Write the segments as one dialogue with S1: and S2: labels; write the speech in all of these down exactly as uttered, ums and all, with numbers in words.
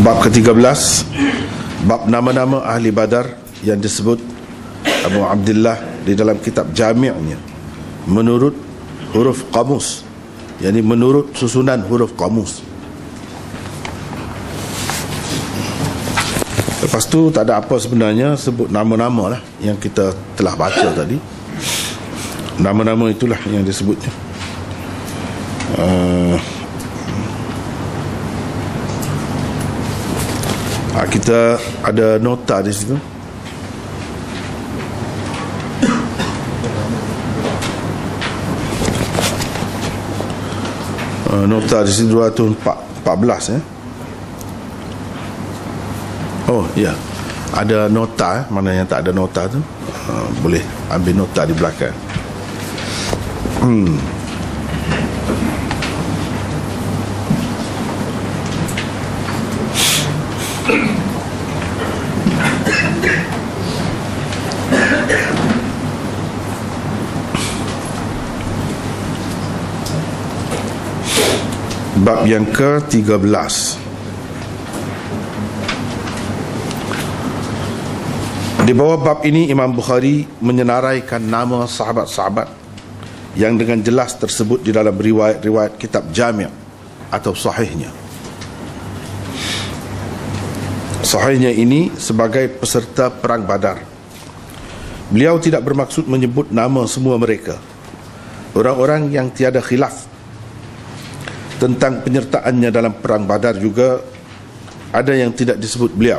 S1: Bab ke tiga belas, bab nama-nama ahli Badar yang disebut Abu Abdullah di dalam kitab jami'nya menurut huruf kamus, yakni menurut susunan huruf kamus. Lepas tu tak ada apa sebenarnya, sebut nama-nama lah yang kita telah baca tadi. Nama-nama itulah yang disebutnya. uh, Kita ada nota di situ. Uh, nota di situ dua ratus empat belas eh. Oh ya, ada nota eh. Mana yang tak ada nota tu uh, boleh ambil nota di belakang. Hmm. Bab yang ke tiga belas. Di bawah bab ini Imam Bukhari menyenaraikan nama sahabat-sahabat yang dengan jelas tersebut di dalam riwayat-riwayat kitab Jami' atau sahihnya. Sahihnya ini sebagai peserta perang Badar. Beliau tidak bermaksud menyebut nama semua mereka. Orang-orang yang tiada khilaf tentang penyertaannya dalam perang Badar juga ada yang tidak disebut beliau,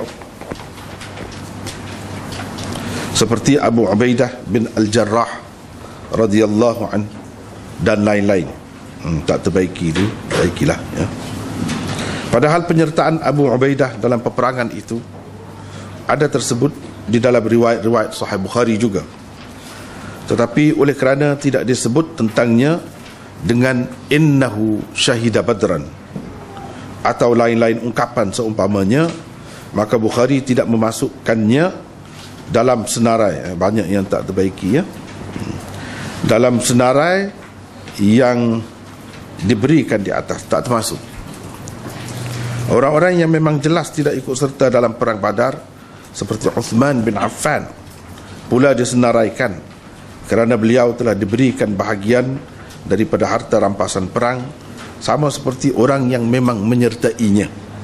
S1: seperti Abu Ubaidah bin Al-Jarrah radhiyallahu an dan lain-lain. hmm, tak terbaiki itu, baikilah ya. Padahal penyertaan Abu Ubaidah dalam peperangan itu ada tersebut di dalam riwayat-riwayat Sahih Bukhari juga, tetapi oleh kerana tidak disebut tentangnya dengan innahu syahida badran atau lain-lain ungkapan seumpamanya, maka Bukhari tidak memasukkannya dalam senarai. Banyak yang tak terbaiki ya. Dalam senarai yang diberikan di atas, tak termasuk. Orang-orang yang memang jelas tidak ikut serta dalam perang Badar seperti Uthman bin Affan pula disenaraikan kerana beliau telah diberikan bahagian daripada harta rampasan perang, sama seperti orang yang memang menyertainya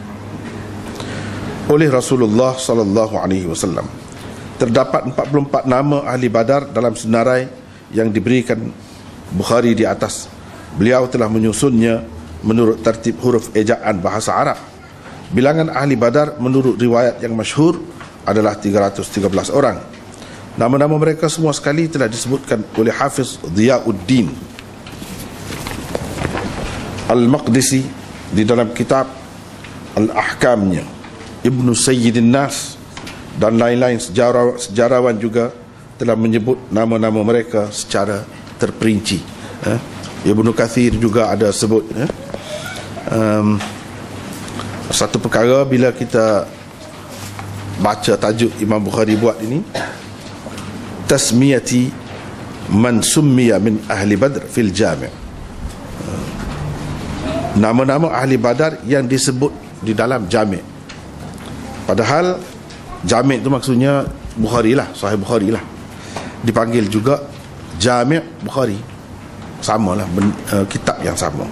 S1: oleh Rasulullah sallallahu alaihi wasallam. Terdapat empat puluh empat nama ahli Badar dalam senarai yang diberikan Bukhari di atas. Beliau telah menyusunnya menurut tertib huruf ejaan bahasa Arab. Bilangan ahli Badar menurut riwayat yang masyhur adalah tiga ratus tiga belas orang. Nama-nama mereka semua sekali telah disebutkan oleh Hafiz Ziyauddin Al-Maqdisi di dalam kitab Al-Ahkamnya, Ibnu Sayyidin Nas dan lain-lain sejarawan, sejarawan juga telah menyebut nama-nama mereka secara terperinci. eh? Ibnu Kathir juga ada sebut. eh? um, Satu perkara bila kita baca tajuk Imam Bukhari buat ini, tasmiyati man summiya min ahli Badr fil jami', nama-nama ahli Badar yang disebut di dalam Jami'. Padahal Jami' itu maksudnya Bukhari lah, Sahih Bukhari lah. Dipanggil juga Jami' Bukhari, sama lah, ben, uh, kitab yang sama.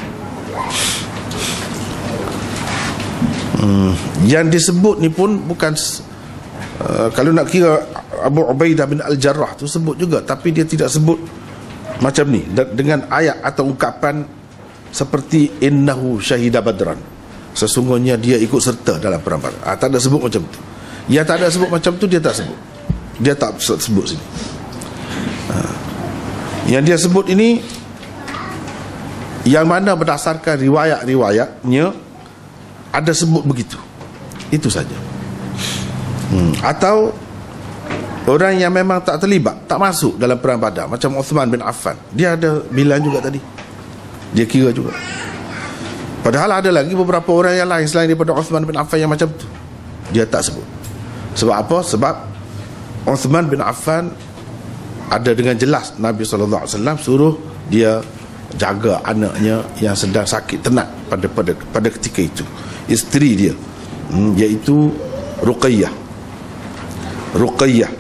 S1: hmm, Yang disebut ni pun bukan uh, kalau nak kira Abu Ubaidah bin Al-Jarrah tu sebut juga, tapi dia tidak sebut macam ni dengan ayat atau ungkapan seperti innahu syahida badran, sesungguhnya dia ikut serta dalam perang Badar. Ah, tak ada sebut macam tu. Yang tak ada sebut macam tu dia tak sebut. Dia tak sebut sini. Ah. Yang dia sebut ini yang mana berdasarkan riwayat-riwayatnya ada sebut begitu. Itu saja. Hmm. Atau orang yang memang tak terlibat, tak masuk dalam perang Badar, macam Uthman bin Affan, dia ada bilan juga tadi, dia kira juga. Padahal ada lagi beberapa orang yang lain selain daripada Uthman bin Affan yang macam tu, dia tak sebut. Sebab apa? Sebab Uthman bin Affan ada dengan jelas Nabi sallallahu alaihi wasallam suruh dia jaga anaknya yang sedang sakit tenat pada pada pada ketika itu, isteri dia. hmm, iaitu Ruqayyah. Ruqayyah,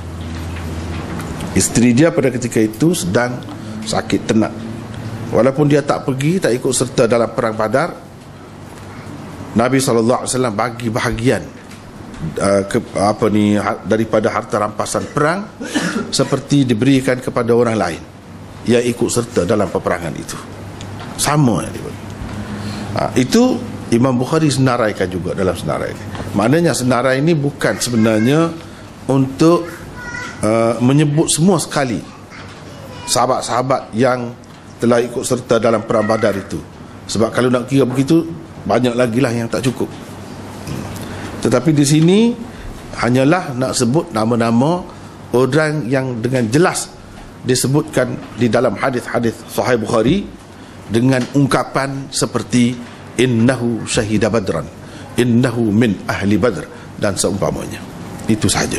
S1: isteri dia pada ketika itu sedang sakit tenat. Walaupun dia tak pergi, tak ikut serta dalam perang Badar, Nabi sallallahu alaihi wasallam bagi bahagian uh, ke, apa ni daripada harta rampasan perang seperti diberikan kepada orang lain yang ikut serta dalam peperangan itu. Sama yang dibagi. Uh, itu Imam Bukhari senaraikan juga dalam senarai ini. Maknanya senarai ini bukan sebenarnya untuk uh, menyebut semua sekali sahabat-sahabat yang telah ikut serta dalam perang Badar itu. Sebab kalau nak kira begitu, banyak lagi lah yang tak cukup. Tetapi di sini hanyalah nak sebut nama-nama orang yang dengan jelas disebutkan di dalam hadis-hadis Sahih Bukhari dengan ungkapan seperti innahu syahida badran, innahu min ahli badr dan seumpamanya. Itu sahaja.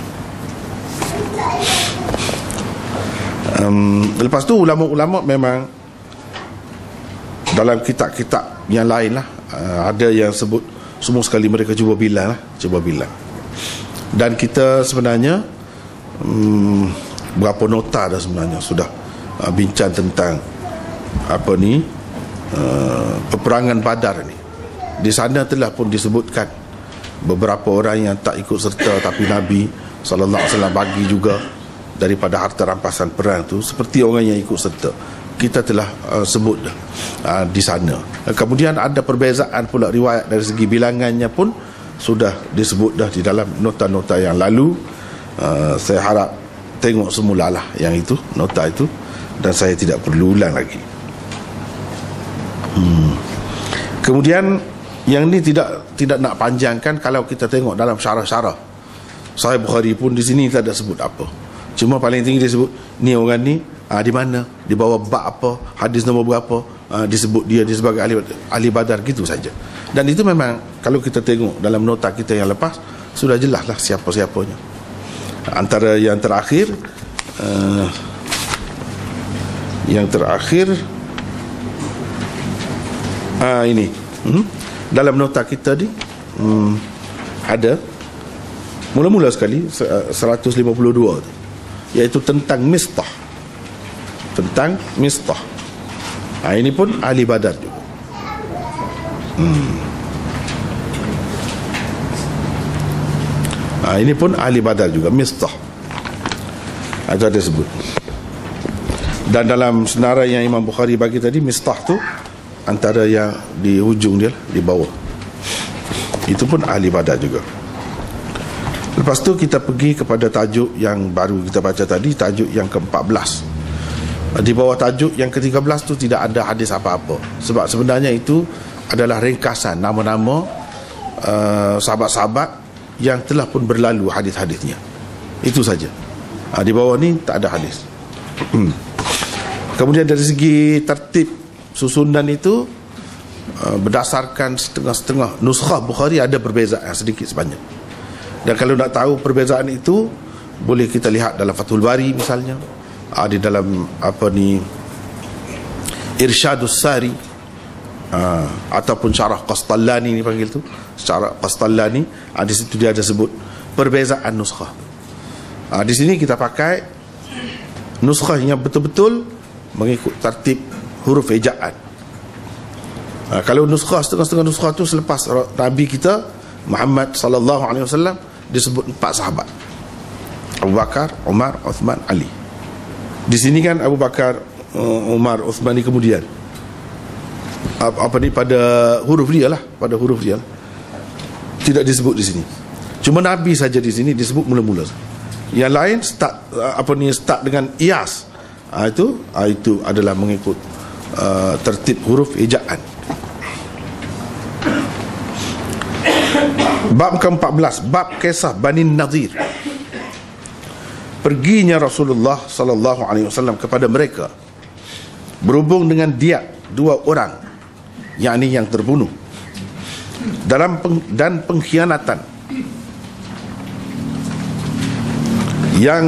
S1: Um, lepas tu ulama-ulama memang dalam kitab-kitab yang lain lah, uh, ada yang sebut semua sekali mereka cuba bilang lah, cuba bilang. Dan kita sebenarnya um, berapa nota dah sebenarnya sudah uh, bincang tentang apa ni uh, peperangan Badar ni. Di sana telah pun disebutkan beberapa orang yang tak ikut serta, tapi Nabi sallallahu alaihi wasallam bagi juga daripada harta rampasan perang tu seperti orang yang ikut serta. Kita telah uh, sebut dah uh, di sana. Kemudian ada perbezaan pula riwayat dari segi bilangannya pun sudah disebut dah di dalam nota-nota yang lalu. Uh, saya harap tengok semula lah yang itu, nota itu, dan saya tidak perlu ulang lagi. Hmm. Kemudian yang ni tidak tidak nak panjangkan. Kalau kita tengok dalam syarah-syarah Sahih Bukhari pun di sini tak ada sebut apa. Cuma paling tinggi dia sebut ni orang ni ah, di mana, di bawah bab apa, hadis nombor berapa, ah, disebut dia, dia sebagai ahli, ahli Badar, gitu saja. Dan itu memang kalau kita tengok dalam nota kita yang lepas sudah jelas lah siapa-siapanya. Antara yang terakhir uh, yang terakhir ah, ini hmm? dalam nota kita ni hmm, ada mula-mula sekali seratus lima puluh dua tu, iaitu tentang Mistah, tentang Mistah. Ha, ini pun ahli Badar juga. Hmm. Ha, ini pun ahli Badar juga, Mistah. Ha, itu ada sebut. Dan dalam senarai yang Imam Bukhari bagi tadi, Mistah tu antara yang di hujung dia, di bawah. Itu pun ahli Badar juga. Lepas tu kita pergi kepada tajuk yang baru kita baca tadi, tajuk yang ke empat belas. Di bawah tajuk yang ke tiga belas tu tidak ada hadis apa-apa. Sebab sebenarnya itu adalah ringkasan nama-nama uh, sahabat-sahabat yang telah pun berlalu hadis-hadisnya. Itu saja. Uh, di bawah ni tak ada hadis. Kemudian dari segi tertib susunan itu uh, berdasarkan setengah-setengah nuskhah Bukhari ada perbezaan sedikit sebanyak. Dan kalau nak tahu perbezaan itu, boleh kita lihat dalam Fathul Bari misalnya, uh, di dalam apa ni Irsyadus Sari, uh, ataupun Syarah Qastallani ni panggil tu, Syarah Qastallani, uh, di situ dia ada sebut perbezaan nuskhah. Uh, di sini kita pakai nuskhah yang betul-betul mengikut tertib huruf ejaan. Ha, kalau nuskhah setengah-setengah nuskhah tu selepas Nabi kita Muhammad sallallahu alaihi wasallam disebut empat sahabat, Abu Bakar, Umar, Uthman, Ali. Di sini kan Abu Bakar, Umar, Uthman ni kemudian apa, apa ni pada huruf dia lah, pada huruf dia lah. Tidak disebut di sini. Cuma Nabi saja di sini disebut mula-mula. Yang lain start apa ni start dengan iyas. Ha, itu ha, itu adalah mengikut uh, tertib huruf ejaan. Bab ke empat belas, bab kisah Bani Nadir. Perginya Rasulullah sallallahu alaihi wasallam kepada mereka berhubung dengan diat dua orang, yakni yang terbunuh dalam peng, dan pengkhianatan yang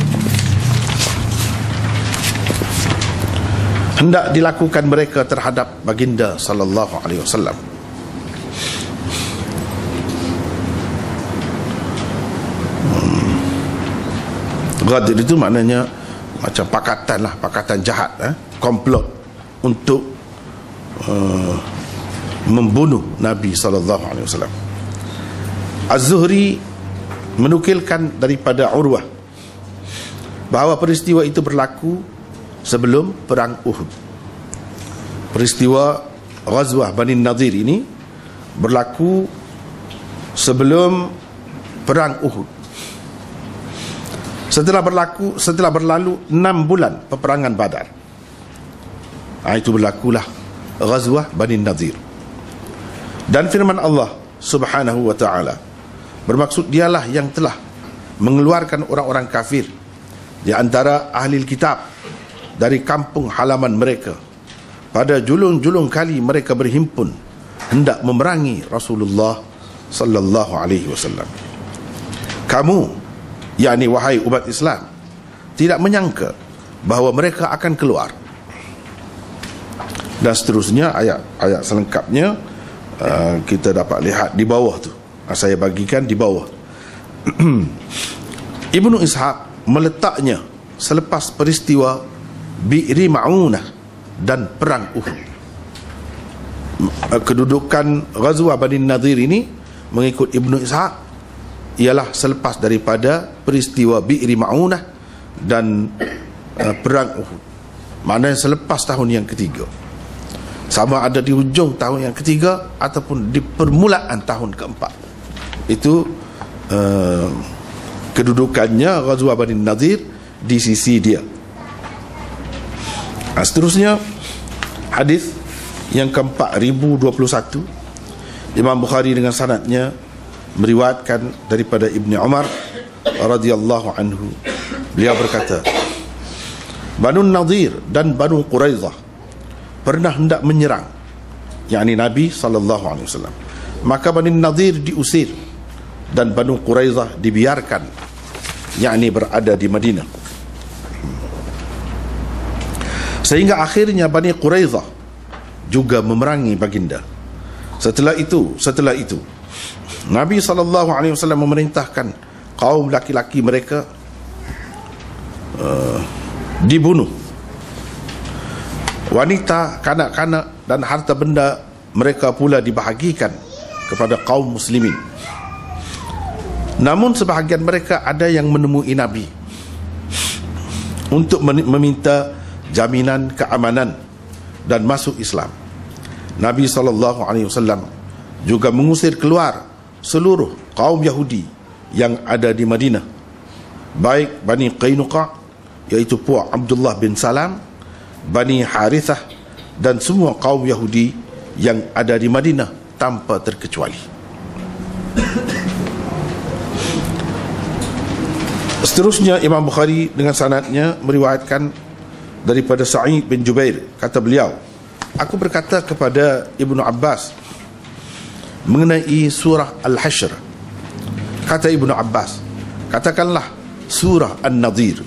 S1: hendak dilakukan mereka terhadap baginda sallallahu alaihi wasallam. Ghadir itu maknanya macam pakatan lah, pakatan jahat, eh? komplot untuk uh, membunuh Nabi sallallahu alaihi wasallam. Az-Zuhri menukilkan daripada Urwah bahawa peristiwa itu berlaku sebelum perang Uhud. Peristiwa Ghazwah Bani Nadir ini berlaku sebelum perang Uhud. Setelah berlaku setelah berlalu enam bulan peperangan Badar, ha, itu berlakulah Ghazwah Bani Nadir. Dan firman Allah Subhanahu wa ta'ala bermaksud dialah yang telah mengeluarkan orang-orang kafir di antara ahli kitab dari kampung halaman mereka pada julung-julung kali mereka berhimpun hendak memerangi Rasulullah sallallahu alaihi wasallam. Kamu, yakni wahai umat Islam, tidak menyangka bahawa mereka akan keluar. Dan seterusnya ayat-ayat selengkapnya uh, kita dapat lihat di bawah tu. Uh, saya bagikan di bawah. Ibnu Ishaq meletaknya selepas peristiwa Bi'ri Ma'unah dan perang Uhud. Kedudukan Ghazwah Bani Nadir ini mengikut Ibnu Ishaq ialah selepas daripada peristiwa Bi'ri Ma'unah dan uh, perang Uhud. Maknanya selepas tahun yang ketiga, sama ada di hujung tahun yang ketiga ataupun di permulaan tahun keempat. Itu uh, kedudukannya Ghazwah Bani Nadir di sisi dia. Nah, seterusnya hadis yang ke empat ribu dua puluh satu, Imam Bukhari dengan sanadnya meriwayatkan daripada Ibni Umar radhiyallahu anhu. Beliau berkata, Banu Nadir dan Banu Quraizah pernah hendak menyerang, yakni Nabi sallallahu alaihi wasallam. Maka Banu Nadir diusir dan Banu Quraizah dibiarkan, yakni berada di Madinah. Sehingga akhirnya Bani Quraizah juga memerangi baginda. Setelah itu, setelah itu Nabi sallallahu alaihi wasallam memerintahkan kaum laki-laki mereka uh, dibunuh. Wanita, kanak-kanak dan harta benda mereka pula dibahagikan kepada kaum muslimin. Namun sebahagian mereka ada yang menemui Nabi untuk meminta jaminan keamanan dan masuk Islam. Nabi sallallahu alaihi wasallam juga mengusir keluar seluruh kaum Yahudi yang ada di Madinah, baik Bani Qainuqa, iaitu puak Abdullah bin Salam, Bani Harithah, dan semua kaum Yahudi yang ada di Madinah tanpa terkecuali. Seterusnya Imam Bukhari dengan sanadnya meriwayatkan daripada Sa'id bin Jubair, kata beliau, aku berkata kepada Ibnu Abbas mengenai surah Al-Hashr. Kata Ibnu Abbas, katakanlah surah An-Nadir.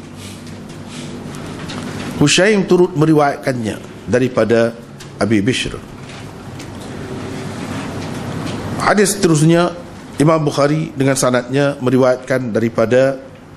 S1: Hushaim turut meriwayatkannya daripada Abi Bishr. Hadis seterusnya Imam Bukhari dengan sanadnya meriwayatkan daripada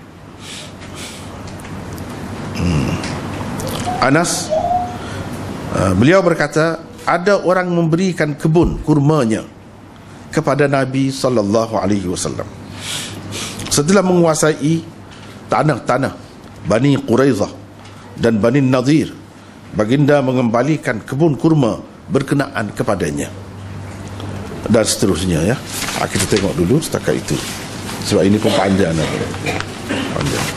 S1: Anas. Beliau berkata, ada orang memberikan kebun kurmanya kepada Nabi sallallahu alaihi wasallam. Setelah menguasai tanah-tanah Bani Quraizah dan Bani Nadir, baginda mengembalikan kebun kurma berkenaan kepadanya. Dan seterusnya, ya. Kita tengok dulu setakat itu, sebab ini pun panjang. Panjang.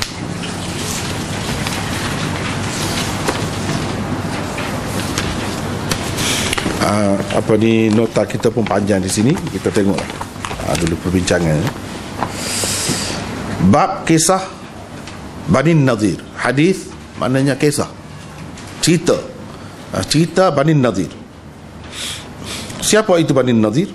S1: Uh, apa ni, nota kita pun panjang di sini. Kita tengok uh, dulu perbincangan. Bab kisah Bani Nadir. Hadis maknanya kisah, cerita, uh, cerita Bani Nadir. Siapa itu Bani Nadir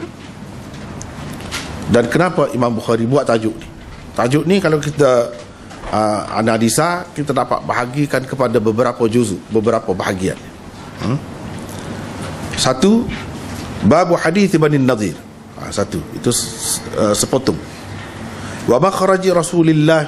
S1: dan kenapa Imam Bukhari buat tajuk ni? Tajuk ni kalau kita uh, analisa, kita dapat bahagikan kepada beberapa juzuk, beberapa bahagian. hmm? Satu, babu hadis Bani Nadir. Ha, satu, itu uh, sepotong. Wa makhraji Rasulullah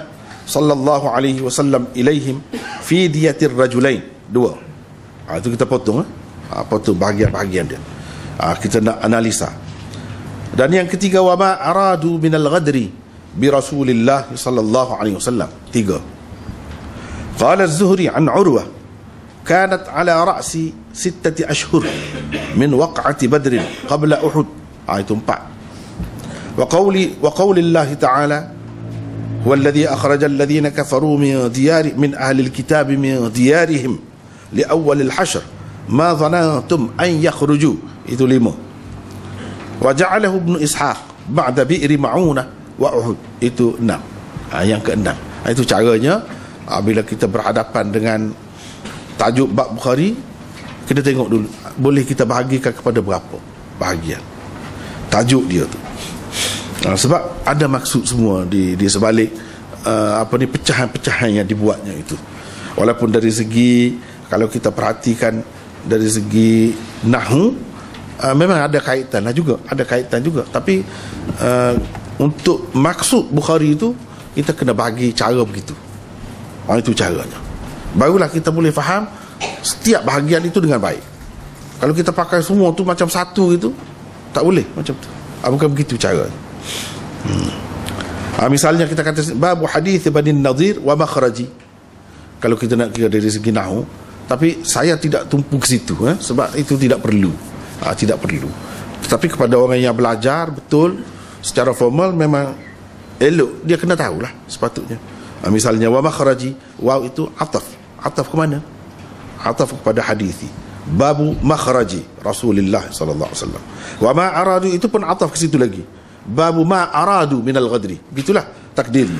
S1: sallallahu alaihi wasallam ilaihim fi diyatir rajulain. Dua. Ha, itu kita potong, ha, potong bahagian-bahagian dia. Ha, kita nak analisa. Dan yang ketiga, wa ma aradu minal ghadri bi Rasulillah sallallahu alaihi wasallam. Tiga. Qala az-Zuhri an Urwah kanat ala ra'si sittati ashhur min waq'ati Badr qabla Uhud. Ha, itu empat. Wa qawli wa qawli Allah ta'ala huwa alladhi akhraja alladhina kafaru min diyari min ahli al-kitab min diyarihim li awwal al-hashr ma dhanantum an yakhruju. Itu lima. Wa ja'alahu Ibn Ishaq ba'da bi'ri Ma'unah wa Uhud. Itu enam. Ha, yang keenam. Ha, itu caranya. Ha, bila kita berhadapan dengan tajuk bab Bukhari, kita tengok dulu boleh kita bahagikan kepada berapa bahagian tajuk dia tu. Ha, sebab ada maksud semua di di sebalik uh, apa ni pecahan-pecahan yang dibuatnya itu. Walaupun dari segi, kalau kita perhatikan dari segi nahwu, uh, memang ada kaitan lah juga, ada kaitan juga. Tapi uh, untuk maksud Bukhari itu kita kena bagi cara begitu. Ha, itu caranya. Barulah kita boleh faham setiap bahagian itu dengan baik. Kalau kita pakai semua tu macam satu itu, tak boleh macam tu. Ha, bukan begitu cara. Hmm. Ha, misalnya kita kata bab hadits Bani Nadhir wa makhraji. Kalau kita nak kira dari segi nahwu, tapi saya tidak tumpu ke situ, eh? Sebab itu tidak perlu. Ha, tidak perlu. Tetapi kepada orang yang belajar betul secara formal, memang elok dia kena tahulah sepatutnya. Ha, misalnya wa makhraji, waw itu ataf. Ataf ke mana? Ataf kepada hadithi. Babu makhraji Rasulullah sallallahu alaihi wasallam. Wa ma aradu itu pun ataf ke situ lagi. Babu ma aradu minal ghadri. Begitulah takdirnya.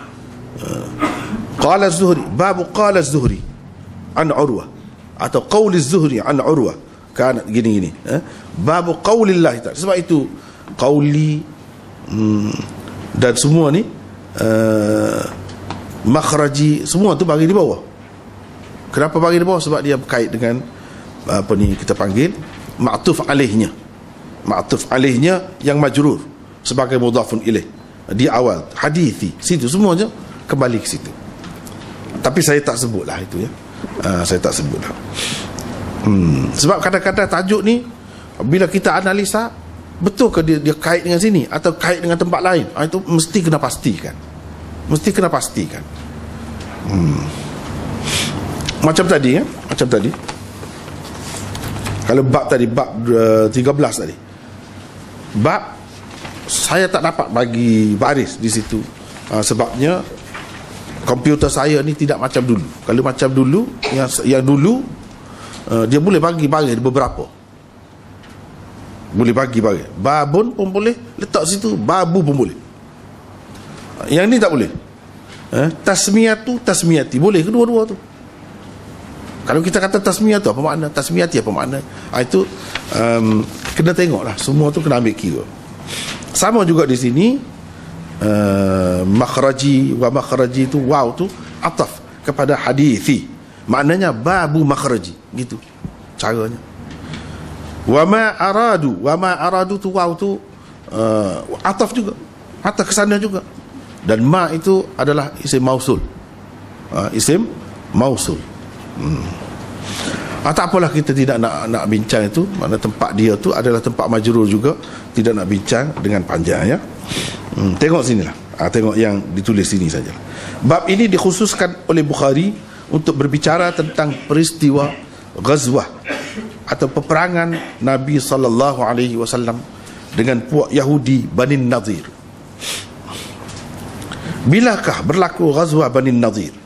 S1: Qala az-Zuhri, babu qala az-Zuhri an Urwah, atau qauli az-Zuhri an Urwah, kan gini-gini, eh? Babu qaulillah ta'ala. Sebab itu qauli hmm, dan semua ni uh, makhraji semua tu bagi di bawah. Kenapa bagi di bawah? Sebab dia berkait dengan apa ni kita panggil ma'tuf alaihnya. Ma'tuf alaihnya yang majrur sebagai mudhafun ilaih di awal hadithi, situ semuanya kembali ke situ. Tapi saya tak sebutlah itu, ya. Uh, saya tak sebutlah. Hmm. Sebab kadang-kadang tajuk ni bila kita analisa, betul ke dia, dia kait dengan sini atau kait dengan tempat lain? Ha, itu mesti kena pastikan. Mesti kena pastikan. Hmm. Macam tadi, ya, macam tadi. Kalau bab tadi, bab uh, tiga belas tadi, bab saya tak dapat bagi baris di situ. Uh, sebabnya komputer saya ni tidak macam dulu. Kalau macam dulu, yang yang dulu uh, dia boleh bagi baris beberapa. Boleh bagi baris. Babun pun boleh letak situ, babu pun boleh. Yang ni tak boleh. Eh, tasmiyatu, tasmiyati, boleh kedua-dua tu. Kalau kita kata tasmiyah tu apa makna? Tasmiyati apa makna? Ha, itu um, kena tengok lah. Semua tu kena ambil kira. Sama juga di sini, uh, makhraji wa makhraji tu, waw tu ataf kepada hadithi. Maknanya babu makhraji, gitu caranya. Wa ma aradu, wa ma aradu tu, waw tu uh, ataf juga, ataf ke sana juga. Dan ma itu adalah isim mausul. Uh, isim mausul. Hmm. Ah, tak apalah, kita tidak nak nak bincang itu. Mana tempat dia tu adalah tempat majrur juga, tidak nak bincang dengan panjang, ya. Hmm, tengok sinilah. Ah, tengok yang ditulis sini saja. Bab ini dikhususkan oleh Bukhari untuk berbicara tentang peristiwa ghazwah atau peperangan Nabi sallallahu alaihi wasallam dengan puak Yahudi Bani Nadhir. Bilakah berlaku ghazwah Bani Nadhir?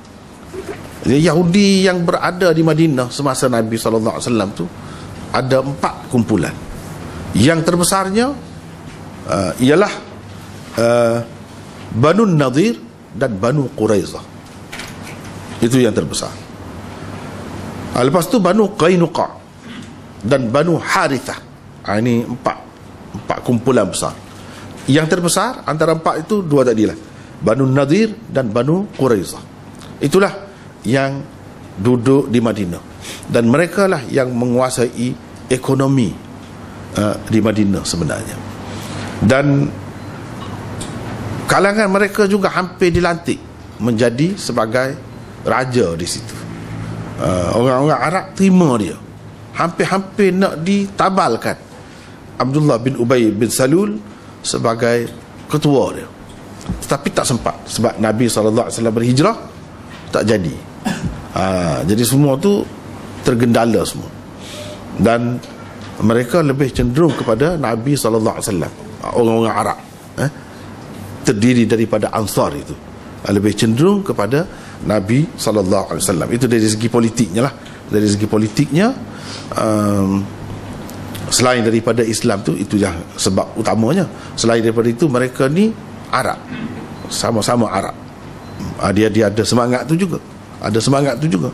S1: Yahudi yang berada di Madinah semasa Nabi sallallahu alaihi wasallam tu ada empat kumpulan. Yang terbesarnya uh, ialah uh, Banu Nadhir dan Banu Quraizah. Itu yang terbesar. Uh, lepas tu Banu Qainuqa dan Banu Harithah. Uh, ini empat empat kumpulan besar. Yang terbesar antara empat itu dua tadilah, Banu Nadhir dan Banu Quraizah. Itulah yang duduk di Madinah, dan mereka lah yang menguasai ekonomi uh, di Madinah sebenarnya. Dan kalangan mereka juga hampir dilantik menjadi sebagai raja di situ. Uh, orang-orang Arab terima dia, hampir-hampir nak ditabalkan Abdullah bin Ubay bin Salul sebagai ketua dia, tetapi tak sempat sebab Nabi sallallahu alaihi wasallam berhijrah, tak jadi. Ha, jadi semua tu tergendala semua, dan mereka lebih cenderung kepada Nabi sallallahu alaihi wasallam. Orang-orang Arab eh, terdiri daripada Ansar itu lebih cenderung kepada Nabi sallallahu alaihi wasallam. Itu dari segi politiknya lah. Dari segi politiknya, um, selain daripada Islam tu, itu yang sebab utamanya. Selain daripada itu, mereka ni Arab, sama-sama Arab. Dia dia ada semangat tu juga, ada semangat tu juga.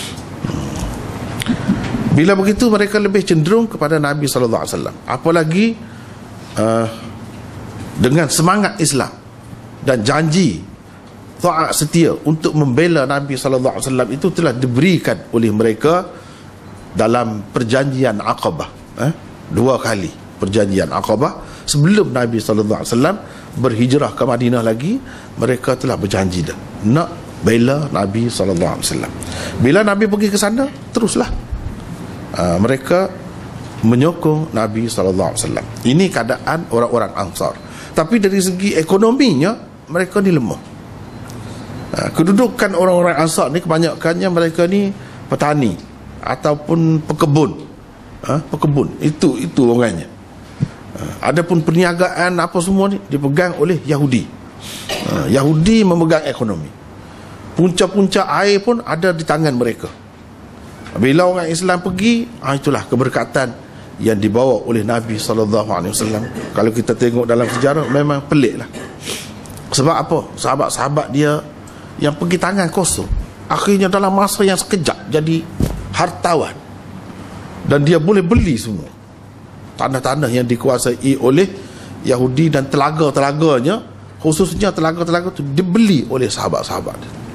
S1: Bila begitu, mereka lebih cenderung kepada Nabi sallallahu alaihi wasallam. Apalagi uh, dengan semangat Islam dan janji taat setia untuk membela Nabi sallallahu alaihi wasallam itu telah diberikan oleh mereka dalam perjanjian Aqabah. Eh? Dua kali perjanjian Aqabah sebelum Nabi sallallahu alaihi wasallam berhijrah ke Madinah lagi, mereka telah berjanji dah nak bela Nabi sallallahu alaihi wasallam. Bila Nabi pergi ke sana, teruslah uh, mereka menyokong Nabi sallallahu alaihi wasallam. Ini keadaan orang-orang Ansar. Tapi dari segi ekonominya, mereka ni lemah. Uh, kedudukan orang-orang Ansar ni kebanyakannya mereka ni petani ataupun pekebun. Ha, pekebun itu itu orangnya. Ha, adapun perniagaan apa semua ni dipegang oleh Yahudi. Ha, Yahudi memegang ekonomi. Punca-punca air pun ada di tangan mereka. Bila orang Islam pergi, ha, itulah keberkatan yang dibawa oleh Nabi sallallahu alaihi wasallam. Kalau kita tengok dalam sejarah, memang peliklah. Sebab apa? Sahabat-sahabat dia yang pergi tangan kosong, akhirnya dalam masa yang sekejap jadi hartawan. Dan dia boleh beli semua tanah-tanah yang dikuasai oleh Yahudi, dan telaga-telaganya, khususnya telaga-telaga itu dibeli oleh sahabat-sahabat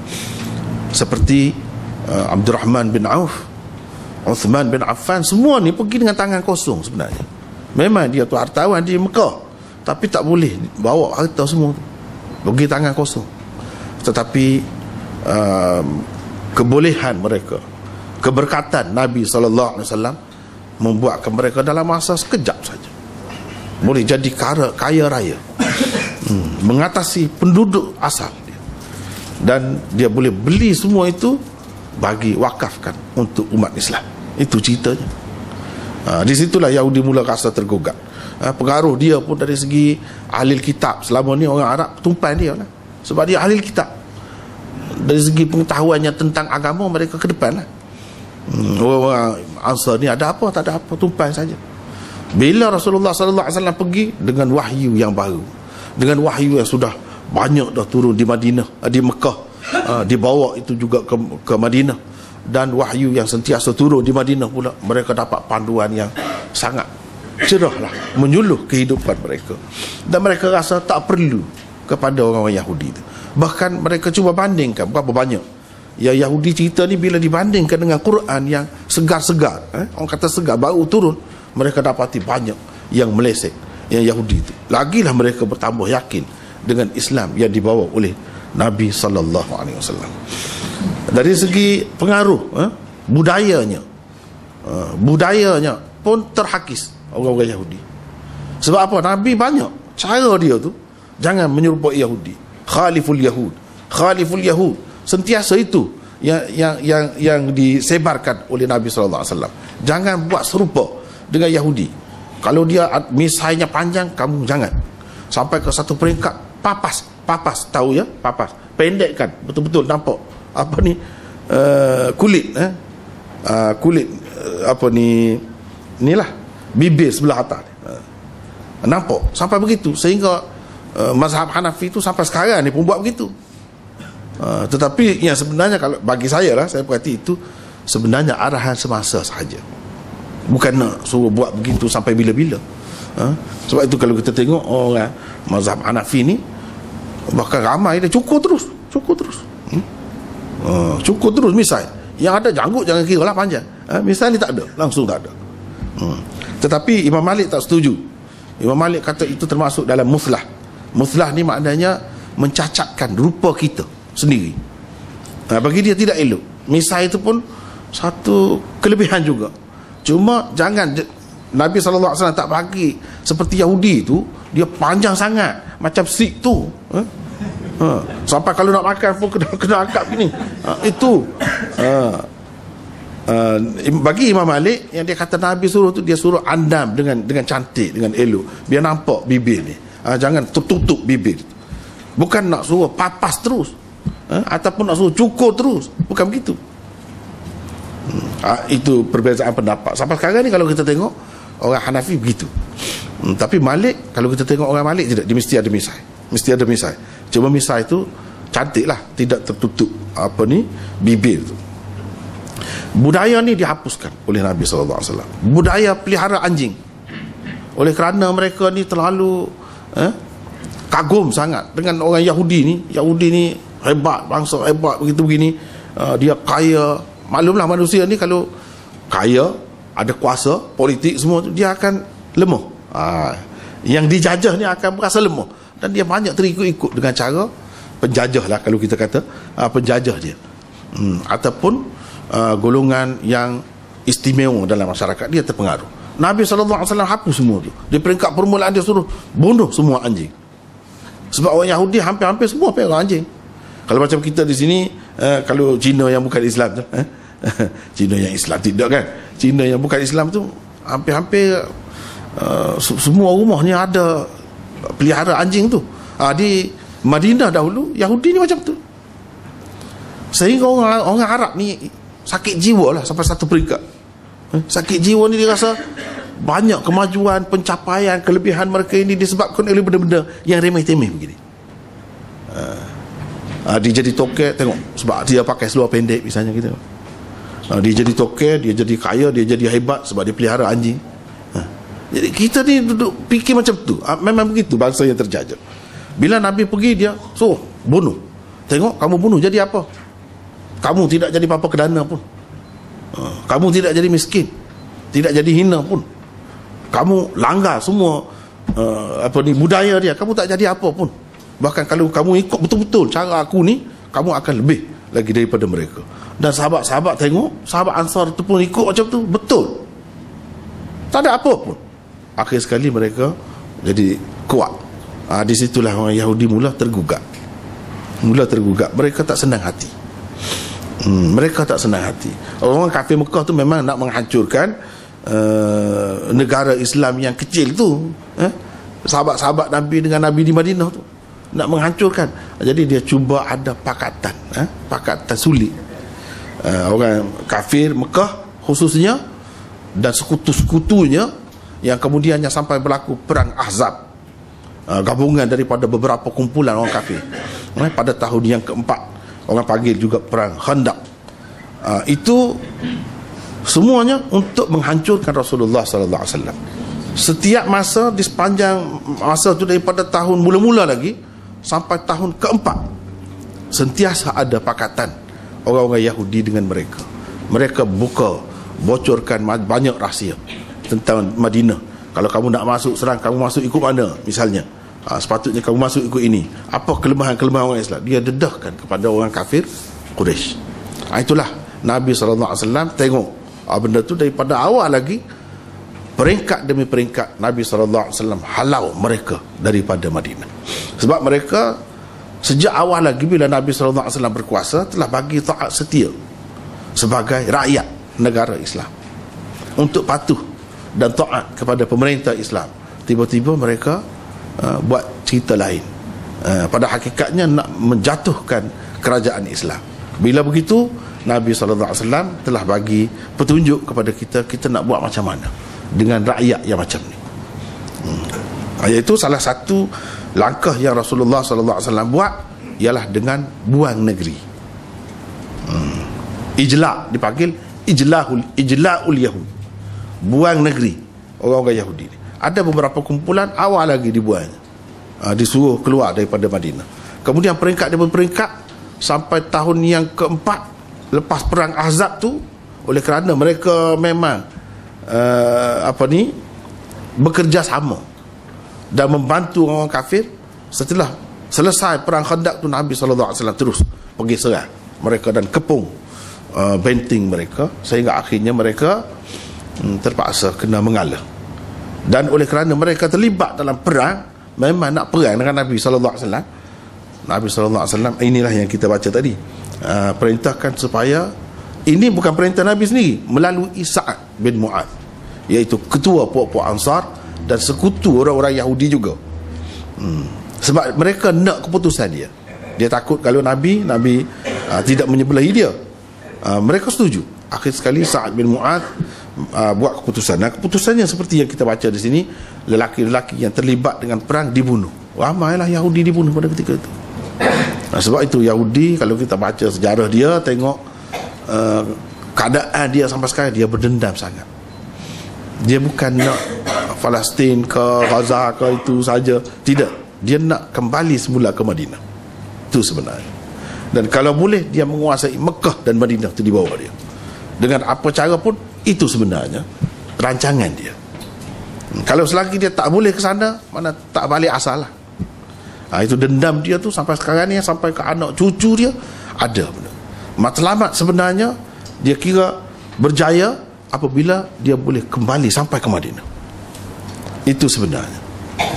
S1: seperti uh, Abdul Rahman bin Auf, Uthman bin Affan. Semua ni pergi dengan tangan kosong sebenarnya. Memang dia tu hartawan di Mekah, tapi tak boleh bawa harta semua tu, pergi tangan kosong. Tetapi uh, kebolehan mereka, keberkatan Nabi sallallahu alaihi wasallam membuatkan mereka dalam masa sekejap saja boleh jadi kaya, kaya raya, hmm, mengatasi penduduk asal dia. Dan dia boleh beli semua itu, bagi wakafkan untuk umat Islam. Itu ceritanya. Ha, di situlah Yahudi mula rasa tergugat. Ha, pengaruh dia pun dari segi ahli kitab. Selama ni orang Arab tumpan dia lah, sebab dia ahli kitab. Dari segi pengetahuannya tentang agama, mereka ke depan lah. Hmm, orang Ansar ni ada apa, tak ada apa, tumpan saja. Bila Rasulullah sallallahu alaihi wasallam pergi dengan wahyu yang baru, dengan wahyu yang sudah banyak dah turun di Madinah, di Mekah, uh, dibawa itu juga ke, ke Madinah, dan wahyu yang sentiasa turun di Madinah pula, mereka dapat panduan yang sangat cerah lah, menyuluh kehidupan mereka. Dan mereka rasa tak perlu kepada orang-orang Yahudi itu. Bahkan mereka cuba bandingkan berapa banyak ya Yahudi cerita ni, bila dibandingkan dengan Quran yang segar-segar, eh? orang kata segar, baru turun, mereka dapati banyak yang meleset, yang Yahudi itu. Lagilah mereka bertambah yakin dengan Islam yang dibawa oleh Nabi sallallahu alaihi wasallam. Dari segi pengaruh, eh? budayanya, uh, budayanya pun terhakis orang-orang Yahudi. Sebab apa? Nabi banyak cara dia tu, jangan menyerupai Yahudi. Khaliful Yahud, Khaliful Yahud, sentiasa itu yang yang yang yang disebarkan oleh Nabi sallallahu alaihi wasallam. Jangan buat serupa dengan Yahudi. Kalau dia misainya panjang, kamu jangan. Sampai ke satu peringkat papas, papas tahu ya, papas. Pendekkan betul-betul nampak apa ni uh, kulit eh uh, kulit uh, apa ni inilah bibir sebelah atas. Uh, nampak sampai begitu, sehingga uh, mazhab Hanafi itu sampai sekarang ni pun buat begitu. Uh, tetapi yang sebenarnya, kalau bagi saya lah, saya perhati itu sebenarnya arahan semasa sahaja, bukan nak suruh buat begitu sampai bila-bila. uh, sebab itu kalau kita tengok orang mazhab Hanafi ni, bahkan ramai dia cukur terus, cukur terus hmm? uh, cukur terus. Misal yang ada janggut jangan kira lah panjang, uh, misal ni tak ada, langsung tak ada. hmm. Tetapi Imam Malik tak setuju. Imam Malik kata itu termasuk dalam muslah. Muslah ni maknanya mencacatkan rupa kita, sendiri. Ha, bagi dia tidak elok. Misai itu pun satu kelebihan juga. Cuma jangan Nabi sallallahu alaihi wasallam tak bagi seperti Yahudi tu, dia panjang sangat macam stick tu. Ha? Ha. Sampai kalau nak makan pun kena, kena angkat begini. Ha, itu. Ha. Uh, bagi Imam Malik yang dia kata Nabi suruh tu, dia suruh andam dengan dengan cantik, dengan elok, biar nampak bibir ni. Uh, jangan tertutup bibir. Bukan nak suruh papas terus, uh, ataupun nak suruh cukur terus. Bukan begitu. Hmm. Uh, itu perbezaan pendapat. Sampai sekarang ni kalau kita tengok orang Hanafi begitu. Hmm. Tapi Malik, kalau kita tengok orang Malik tidak, dia mesti ada misai. Mesti ada misai. Cuma misai itu cantik lah, tidak tertutup apa ni bibir tu. Budaya ni dihapuskan oleh Nabi sallallahu alaihi wasallam. Budaya pelihara anjing. Oleh kerana mereka ni terlalu eh, kagum sangat dengan orang Yahudi ni. Yahudi ni hebat, bangsa hebat begitu begini. Uh, dia kaya. Maklumlah manusia ni kalau kaya, ada kuasa, politik semua tu, dia akan lemah. Uh, yang dijajah ni akan berasa lemah. Dan dia banyak terikut-ikut dengan cara penjajah lah kalau kita kata. Uh, penjajah dia. Hmm, ataupun Uh, golongan yang istimewa dalam masyarakat, dia terpengaruh. Nabi sallallahu alaihi wasallam hapus semua tu. Di peringkat permulaan dia suruh bunuh semua anjing. Sebab orang Yahudi hampir-hampir semua pelihara anjing. Kalau macam kita di sini, uh, kalau Cina yang bukan Islam tu, eh? Cina yang Islam tidak kan? Cina yang bukan Islam tu hampir-hampir uh, semua rumahnya ada pelihara anjing tu. Uh, di Madinah dahulu Yahudi ni macam tu. Sehingga orang orang Arab ni sakit jiwa lah sampai satu peringkat. Eh, sakit jiwa ni dia rasa banyak kemajuan, pencapaian, kelebihan mereka ini disebabkan oleh benda-benda yang remeh-temeh begini. Uh, uh, dia jadi toket, tengok sebab dia pakai seluar pendek misalnya gitu. Uh, dia jadi toket, dia jadi kaya, dia jadi hebat sebab dia pelihara anjing. Uh, jadi kita ni duduk fikir macam tu. Uh, memang begitu bangsa yang terjajah. Bila Nabi pergi, dia suruh bunuh. Tengok kamu bunuh jadi apa? Kamu tidak jadi apa-apa kedana pun. Kamu tidak jadi miskin, tidak jadi hina pun. Kamu langgar semua uh, apa ni budaya dia, kamu tak jadi apa pun. Bahkan kalau kamu ikut betul-betul cara aku ni, kamu akan lebih lagi daripada mereka. Dan sahabat-sahabat tengok, sahabat Ansar tu pun ikut macam tu, betul. Tak ada apa pun. Akhir sekali mereka jadi kuat. Ha, di situlah orang Yahudi mula tergugak. Mula tergugak. Mereka tak senang hati. Hmm, mereka tak senang hati. Orang kafir Mekah tu memang nak menghancurkan uh, negara Islam yang kecil tu, eh? Sahabat-sahabat Nabi dengan Nabi di Madinah tu nak menghancurkan. Jadi dia cuba ada pakatan, eh? pakatan sulit. Uh, orang kafir Mekah khususnya dan sekutu-sekutunya yang kemudiannya sampai berlaku perang Ahzab, uh, gabungan daripada beberapa kumpulan orang kafir, eh? pada tahun yang keempat. Orang panggil juga perang Khandaq. Uh, itu semuanya untuk menghancurkan Rasulullah sallallahu alaihi wasallam. Setiap masa di sepanjang masa itu, daripada tahun mula-mula lagi sampai tahun keempat, sentiasa ada pakatan orang-orang Yahudi dengan mereka. Mereka buka, bocorkan banyak rahsia tentang Madinah. Kalau kamu nak masuk serang, kamu masuk ikut mana misalnya. Ha, sepatutnya kamu masuk ikut ini. Apa kelemahan-kelemahan orang Islam, dia dedahkan kepada orang kafir Quraisy. Ha, itulah Nabi sallallahu alaihi wasallam tengok ha, benda tu daripada awal lagi, peringkat demi peringkat Nabi sallallahu alaihi wasallam halau mereka daripada Madinah. Sebab mereka sejak awal lagi bila Nabi sallallahu alaihi wasallam berkuasa telah bagi taat setia sebagai rakyat negara Islam untuk patuh dan taat kepada pemerintah Islam. Tiba-tiba mereka Uh, buat cerita lain. Uh, pada hakikatnya nak menjatuhkan kerajaan Islam. Bila begitu, Nabi sallallahu alaihi wasallam telah bagi petunjuk kepada kita, kita nak buat macam mana dengan rakyat yang macam ni. Hmm. Iaitu salah satu langkah yang Rasulullah sallallahu alaihi wasallam buat ialah dengan buang negeri. Hmm. Ijla' dipanggil ijlahul ijla'ul yahud. Buang negeri orang-orang Yahudi ni. Ada beberapa kumpulan awal lagi dibuang, uh, disuruh keluar daripada Madinah. Kemudian peringkat demi peringkat sampai tahun yang keempat lepas perang Ahzab tu, oleh kerana mereka memang uh, apa ni bekerja sama dan membantu orang kafir. Setelah selesai perang Khandaq tu, Nabi sallallahu alaihi wasallam terus pergi serang mereka dan kepung uh, benteng mereka, sehingga akhirnya mereka um, terpaksa kena mengalah. Dan oleh kerana mereka terlibat dalam perang, memang nak perang dengan Nabi sallallahu alaihi wasallam, Nabi sallallahu alaihi wasallam, inilah yang kita baca tadi, uh, perintahkan supaya, ini bukan perintah Nabi sendiri, melalui Sa'ad bin Mu'adz, iaitu ketua puak-puak Ansar dan sekutu orang-orang Yahudi juga. hmm. Sebab mereka nak keputusan dia. Dia takut kalau Nabi Nabi uh, tidak menyebelahi dia. uh, Mereka setuju. Akhir sekali Sa'ad bin Mu'adz uh, buat keputusan. Nah, keputusannya seperti yang kita baca di sini, lelaki-lelaki yang terlibat dengan perang dibunuh. Ramailah Yahudi dibunuh pada ketika itu. Nah, sebab itu Yahudi, kalau kita baca sejarah dia, tengok uh, keadaan dia sampai sekarang, dia berdendam sangat. Dia bukan nak Palestin ke Gaza ke itu saja, tidak. Dia nak kembali semula ke Madinah. Itu sebenarnya. Dan kalau boleh dia menguasai Mekah dan Madinah, itu di bawah dia. Dengan apa cara pun, itu sebenarnya rancangan dia. Kalau selagi dia tak boleh ke sana, mana tak balik asal lah. Ha, itu dendam dia tu sampai sekarang ni, sampai ke anak cucu dia ada. Matlamat sebenarnya dia kira berjaya apabila dia boleh kembali sampai ke Madinah. Itu sebenarnya.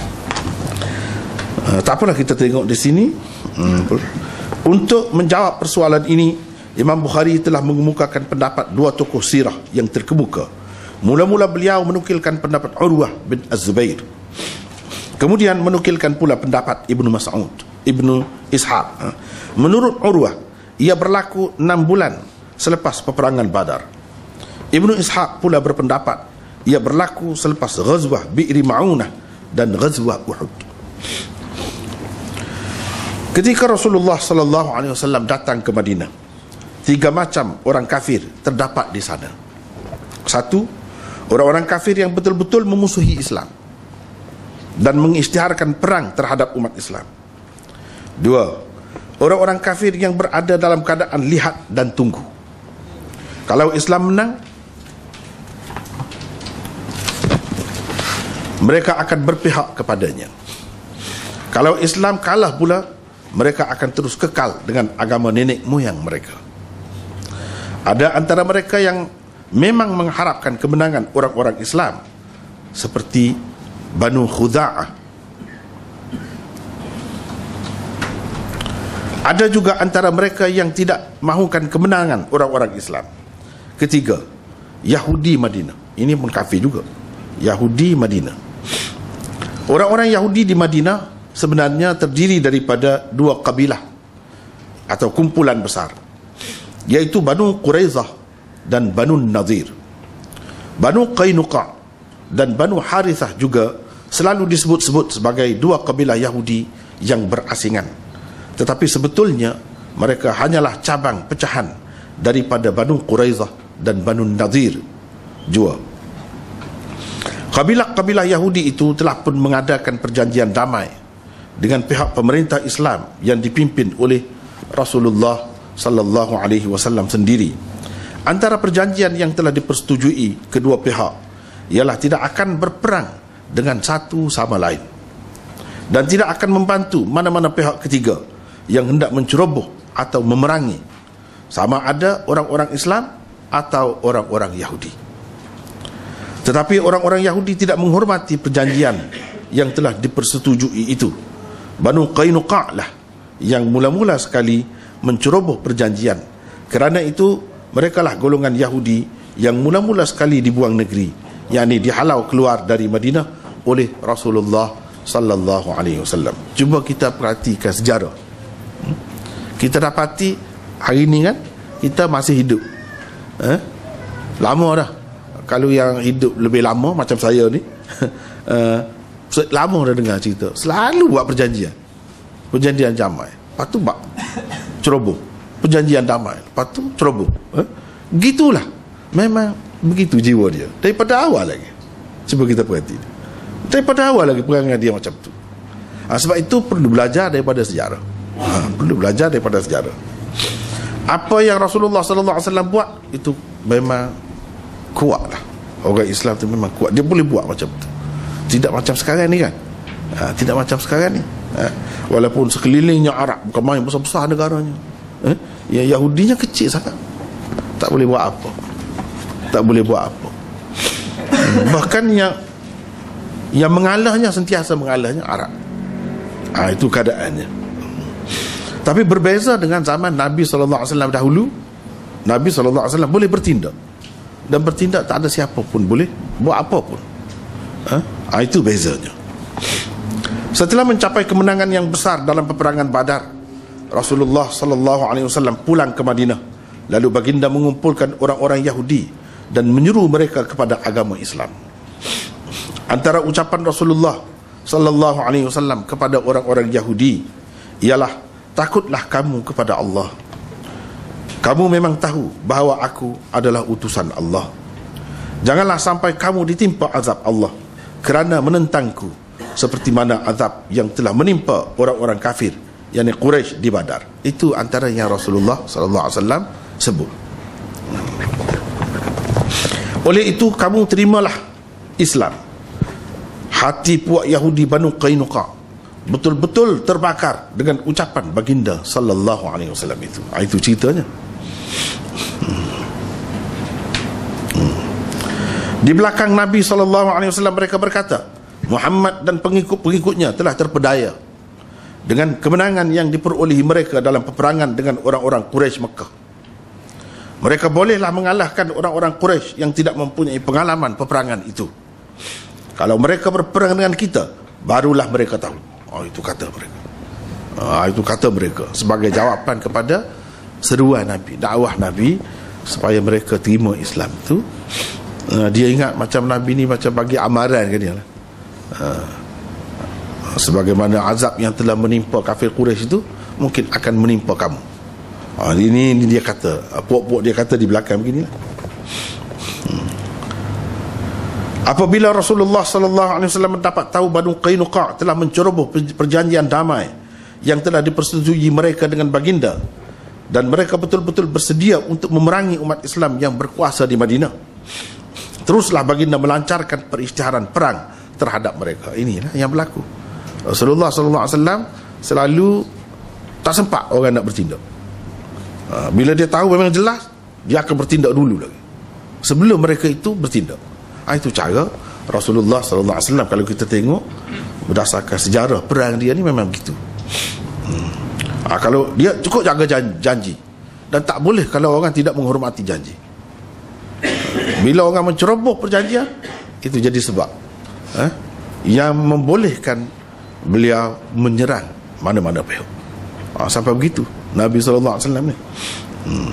S1: Uh, tak apalah, kita tengok di sini. Hmm. Untuk menjawab persoalan ini, Imam Bukhari telah mengemukakan pendapat dua tokoh sirah yang terkemuka. Mula-mula beliau menukilkan pendapat Urwah bin Az-Zubair, kemudian menukilkan pula pendapat Ibnu Mas'ud, Ibnu Ishaq. Menurut Urwah, ia berlaku enam bulan selepas peperangan Badar. Ibnu Ishaq pula berpendapat ia berlaku selepas Ghazwah Bi'ri Ma'unah dan Ghazwah Uhud. Ketika Rasulullah sallallahu alaihi wasallam datang ke Madinah, tiga macam orang kafir terdapat di sana. Satu, orang-orang kafir yang betul-betul memusuhi Islam dan mengisytiharkan perang terhadap umat Islam. Dua, orang-orang kafir yang berada dalam keadaan lihat dan tunggu. Kalau Islam menang, mereka akan berpihak kepadanya. Kalau Islam kalah pula, mereka akan terus kekal dengan agama nenek moyang mereka. Ada antara mereka yang memang mengharapkan kemenangan orang-orang Islam, seperti Banu Khuza'ah. Ada juga antara mereka yang tidak mahukan kemenangan orang-orang Islam. Ketiga, Yahudi Madinah. Ini pun kafir juga, Yahudi Madinah. Orang-orang Yahudi di Madinah sebenarnya terdiri daripada dua kabilah atau kumpulan besar, yaitu Banu Quraizah dan Banu Nadir. Banu Qainuqa dan Banu Harithah juga selalu disebut-sebut sebagai dua kabilah Yahudi yang berasingan, tetapi sebetulnya mereka hanyalah cabang pecahan daripada Banu Quraizah dan Banu Nadir jua. Kabilah-kabilah Yahudi itu telah pun mengadakan perjanjian damai dengan pihak pemerintah Islam yang dipimpin oleh Rasulullah sallallahu alaihi wasallam sendiri. Antara perjanjian yang telah dipersetujui kedua pihak ialah tidak akan berperang dengan satu sama lain dan tidak akan membantu mana-mana pihak ketiga yang hendak menceroboh atau memerangi, sama ada orang-orang Islam atau orang-orang Yahudi. Tetapi orang-orang Yahudi tidak menghormati perjanjian yang telah dipersetujui itu. Banu Qainuqa lah yang mula-mula sekali menceroboh perjanjian. Kerana itu mereka lah golongan Yahudi yang mula-mula sekali dibuang negeri, yakni dihalau keluar dari Madinah oleh Rasulullah sallallahu alaihi wasallam. Cuba kita perhatikan sejarah. Kita dapati hari ini kan kita masih hidup. Eh? Lama dah. Kalau yang hidup lebih lama macam saya ni, uh, lama dah dengar cerita, selalu buat perjanjian, perjanjian damai, lepas tu buat ceroboh, perjanjian damai, lepas tu ceroboh. eh? Gitulah, memang begitu jiwa dia daripada awal lagi. Cuba kita perhati, daripada awal lagi perangai dia macam tu. ha, Sebab itu perlu belajar daripada sejarah. ha, Perlu belajar daripada sejarah. Apa yang Rasulullah sallallahu alaihi wasallam buat itu memang kuat lah. Orang Islam tu memang kuat, dia boleh buat macam tu. Tidak macam sekarang ni kan. ha, Tidak macam sekarang ni. ha, Walaupun sekelilingnya Arab, bukan main besar-besar negaranya. eh? Yang Yahudinya kecil sangat, tak boleh buat apa, tak boleh buat apa. Bahkan yang yang mengalahnya, sentiasa mengalahnya Arab. Ha, itu keadaannya. Tapi berbeza dengan zaman Nabi sallallahu alaihi wasallam dahulu. Nabi sallallahu alaihi wasallam boleh bertindak, dan bertindak tak ada siapa pun boleh buat apa pun. Ha? Ha, itu bezanya. Setelah mencapai kemenangan yang besar dalam peperangan Badar, Rasulullah sallallahu alaihi wasallam pulang ke Madinah. Lalu baginda mengumpulkan orang-orang Yahudi dan menyuruh mereka kepada agama Islam. Antara ucapan Rasulullah sallallahu alaihi wasallam kepada orang-orang Yahudi ialah, takutlah kamu kepada Allah. Kamu memang tahu bahawa aku adalah utusan Allah. Janganlah sampai kamu ditimpa azab Allah kerana menentangku, seperti mana azab yang telah menimpa orang-orang kafir, yakni Quraisy di Badar. Itu antara yang Rasulullah sallallahu alaihi wasallam sebut. Oleh itu kamu terimalah Islam. Hati puak Yahudi Banu Qainuqa betul-betul terbakar dengan ucapan baginda sallallahu alaihi wasallam itu. Itu ceritanya. Di belakang Nabi sallallahu alaihi wasallam mereka berkata, Muhammad dan pengikut-pengikutnya telah terpedaya dengan kemenangan yang diperolehi mereka dalam peperangan dengan orang-orang Quraisy Mekah. Mereka bolehlah mengalahkan orang-orang Quraisy yang tidak mempunyai pengalaman peperangan itu. Kalau mereka berperang dengan kita, barulah mereka tahu. Oh, itu kata mereka. Ah, itu kata mereka sebagai jawapan kepada seruan Nabi, dakwah Nabi supaya mereka terima Islam tu. Uh, dia ingat macam Nabi ni macam bagi amaran ke dia lah. Uh, sebagaimana azab yang telah menimpa kafir Quraisy itu mungkin akan menimpa kamu. Uh, ini, ini dia kata, uh, puak-puak dia kata di belakang beginilah. Hmm. Apabila Rasulullah sallallahu alaihi wasallam mendapat tahu Banu Qainuqa telah menceroboh perjanjian damai yang telah dipersetujui mereka dengan baginda, dan mereka betul-betul bersedia untuk memerangi umat Islam yang berkuasa di Madinah, teruslah baginda melancarkan perisytiharan perang terhadap mereka. Inilah yang berlaku. Rasulullah sallallahu alaihi wasallam selalu tak sempat orang nak bertindak. Bila dia tahu memang jelas, dia akan bertindak dulu lagi, sebelum mereka itu bertindak. Itu cara Rasulullah sallallahu alaihi wasallam. Kalau kita tengok berdasarkan sejarah perang dia ni memang begitu. Hmm. Ha, kalau dia cukup jaga janji, dan tak boleh kalau orang tidak menghormati janji. Bila orang menceroboh perjanjian, itu jadi sebab eh, yang membolehkan beliau menyerang mana-mana pihak. Ha, sampai begitu Nabi sallallahu alaihi wasallam ni. Hmm.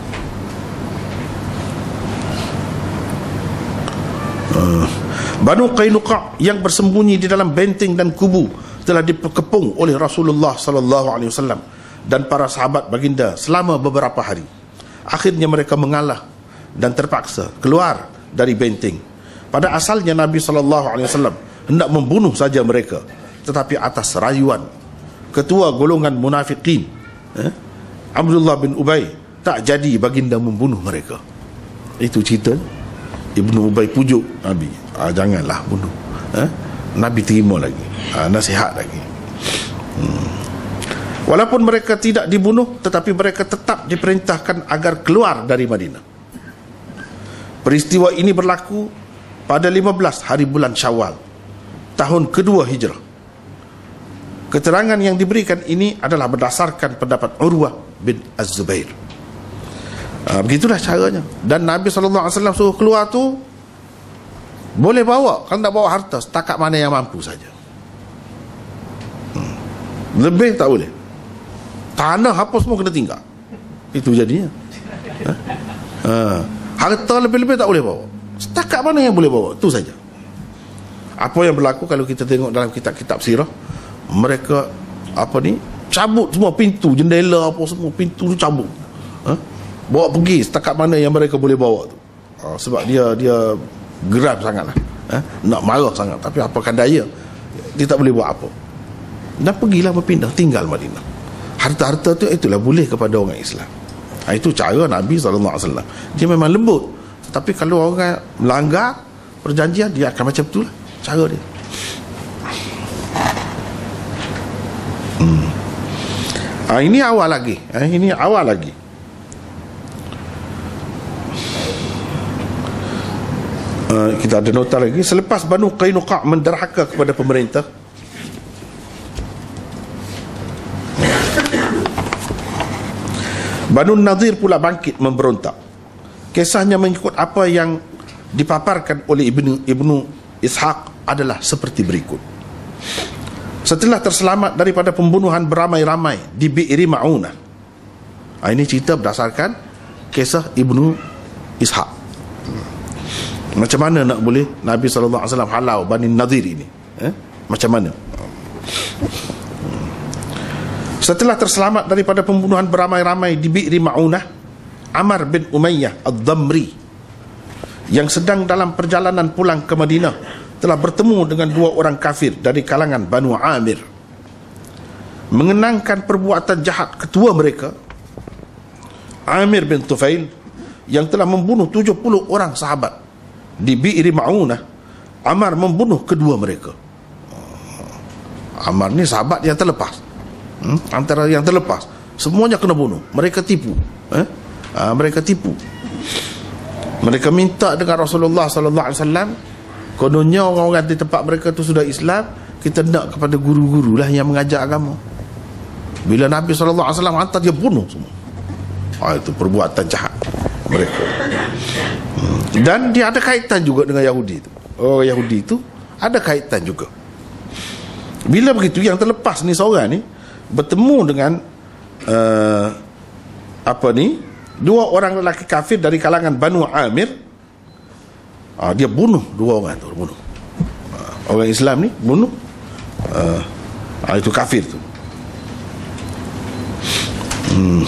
S1: Uh, Banu Qainuqa yang bersembunyi di dalam benteng dan kubu telah dikepung oleh Rasulullah sallallahu alaihi wasallam dan para sahabat baginda selama beberapa hari. Akhirnya mereka mengalah dan terpaksa keluar dari benteng. Pada asalnya Nabi sallallahu alaihi wasallam hendak membunuh saja mereka, tetapi atas rayuan ketua golongan munafikin, eh, Abdullah bin Ubay, tak jadi baginda membunuh mereka. Itu cerita. Ibnu Ubay pujuk Nabi, ah, janganlah bunuh. eh? Nabi terima lagi, ah, nasihat lagi. hmm. Walaupun mereka tidak dibunuh, tetapi mereka tetap diperintahkan agar keluar dari Madinah. Peristiwa ini berlaku pada lima belas hari bulan Syawal, tahun kedua Hijrah. Keterangan yang diberikan ini adalah berdasarkan pendapat Urwah bin Az-Zubair. Ha, begitulah caranya. Dan Nabi sallallahu alaihi wasallam suruh keluar tu boleh bawa, kalau tak bawa harta, setakat mana yang mampu saja. hmm. Lebih tak boleh. Tanah apa semua kena tinggal. Itu jadinya. ha? Ha. Harta lebih-lebih tak boleh bawa, setakat mana yang boleh bawa, tu saja. Apa yang berlaku kalau kita tengok dalam kitab-kitab sirah, mereka apa ni, cabut semua pintu, jendela apa semua, pintu tu cabut. ha? Bawa pergi setakat mana yang mereka boleh bawa tu. ha, Sebab dia dia geram sangat lah, ha? nak marah sangat, tapi apakan daya, dia tak boleh buat apa. Dan pergilah berpindah, tinggal Madinah. Harta-harta tu itulah boleh kepada orang Islam. ha, Itu cara Nabi sallallahu alaihi wasallam. Dia memang lembut, tapi kalau orang melanggar perjanjian, dia akan macam tu lah cara dia. hmm. Ha, ini awal lagi. Ha, ini awal lagi. Uh, kita ada nota lagi. Selepas Banu Qainuqa' menderhaka kepada pemerintah, Banu Nadir pula bangkit memberontak. Kisahnya mengikut apa yang dipaparkan oleh Ibnu Ibnu Ishaq adalah seperti berikut. Setelah terselamat daripada pembunuhan beramai-ramai di Bi'ri Ma'unah. Ha, ini cerita berdasarkan kisah Ibnu Ishaq. Macam mana nak boleh Nabi sallallahu alaihi wasallam halau Bani Nadir ini? Eh? Macam mana? Setelah terselamat daripada pembunuhan beramai-ramai di Bi'ri Ma'unah, Amr bin Umayyah Ad-Damri yang sedang dalam perjalanan pulang ke Madinah telah bertemu dengan dua orang kafir dari kalangan Banu Amir. Mengenangkan perbuatan jahat ketua mereka, Amir bin Tufail, yang telah membunuh tujuh puluh orang sahabat di Bi'ri Ma'unah, Amr membunuh kedua mereka. Amr ni sahabat yang terlepas, hmm? antara yang terlepas, semuanya kena bunuh. Mereka tipu, eh? ha, mereka tipu. Mereka minta dengan Rasulullah sallallahu alaihi wasallam, kononnya orang-orang di tempat mereka tu sudah Islam, kita nak kepada guru-guru lah yang mengajar agama. Bila Nabi sallallahu alaihi wasallam hantar, dia bunuh semua. Ha, itu perbuatan jahat mereka. hmm. Dan dia ada kaitan juga dengan Yahudi itu. Oh, Yahudi itu ada kaitan juga. Bila begitu, yang terlepas ni seorang ni bertemu dengan uh, apa ni, dua orang lelaki kafir dari kalangan Banu Amir. uh, Dia bunuh dua orang tu, bunuh. uh, Orang Islam ni bunuh uh, uh, itu kafir tu. hmm.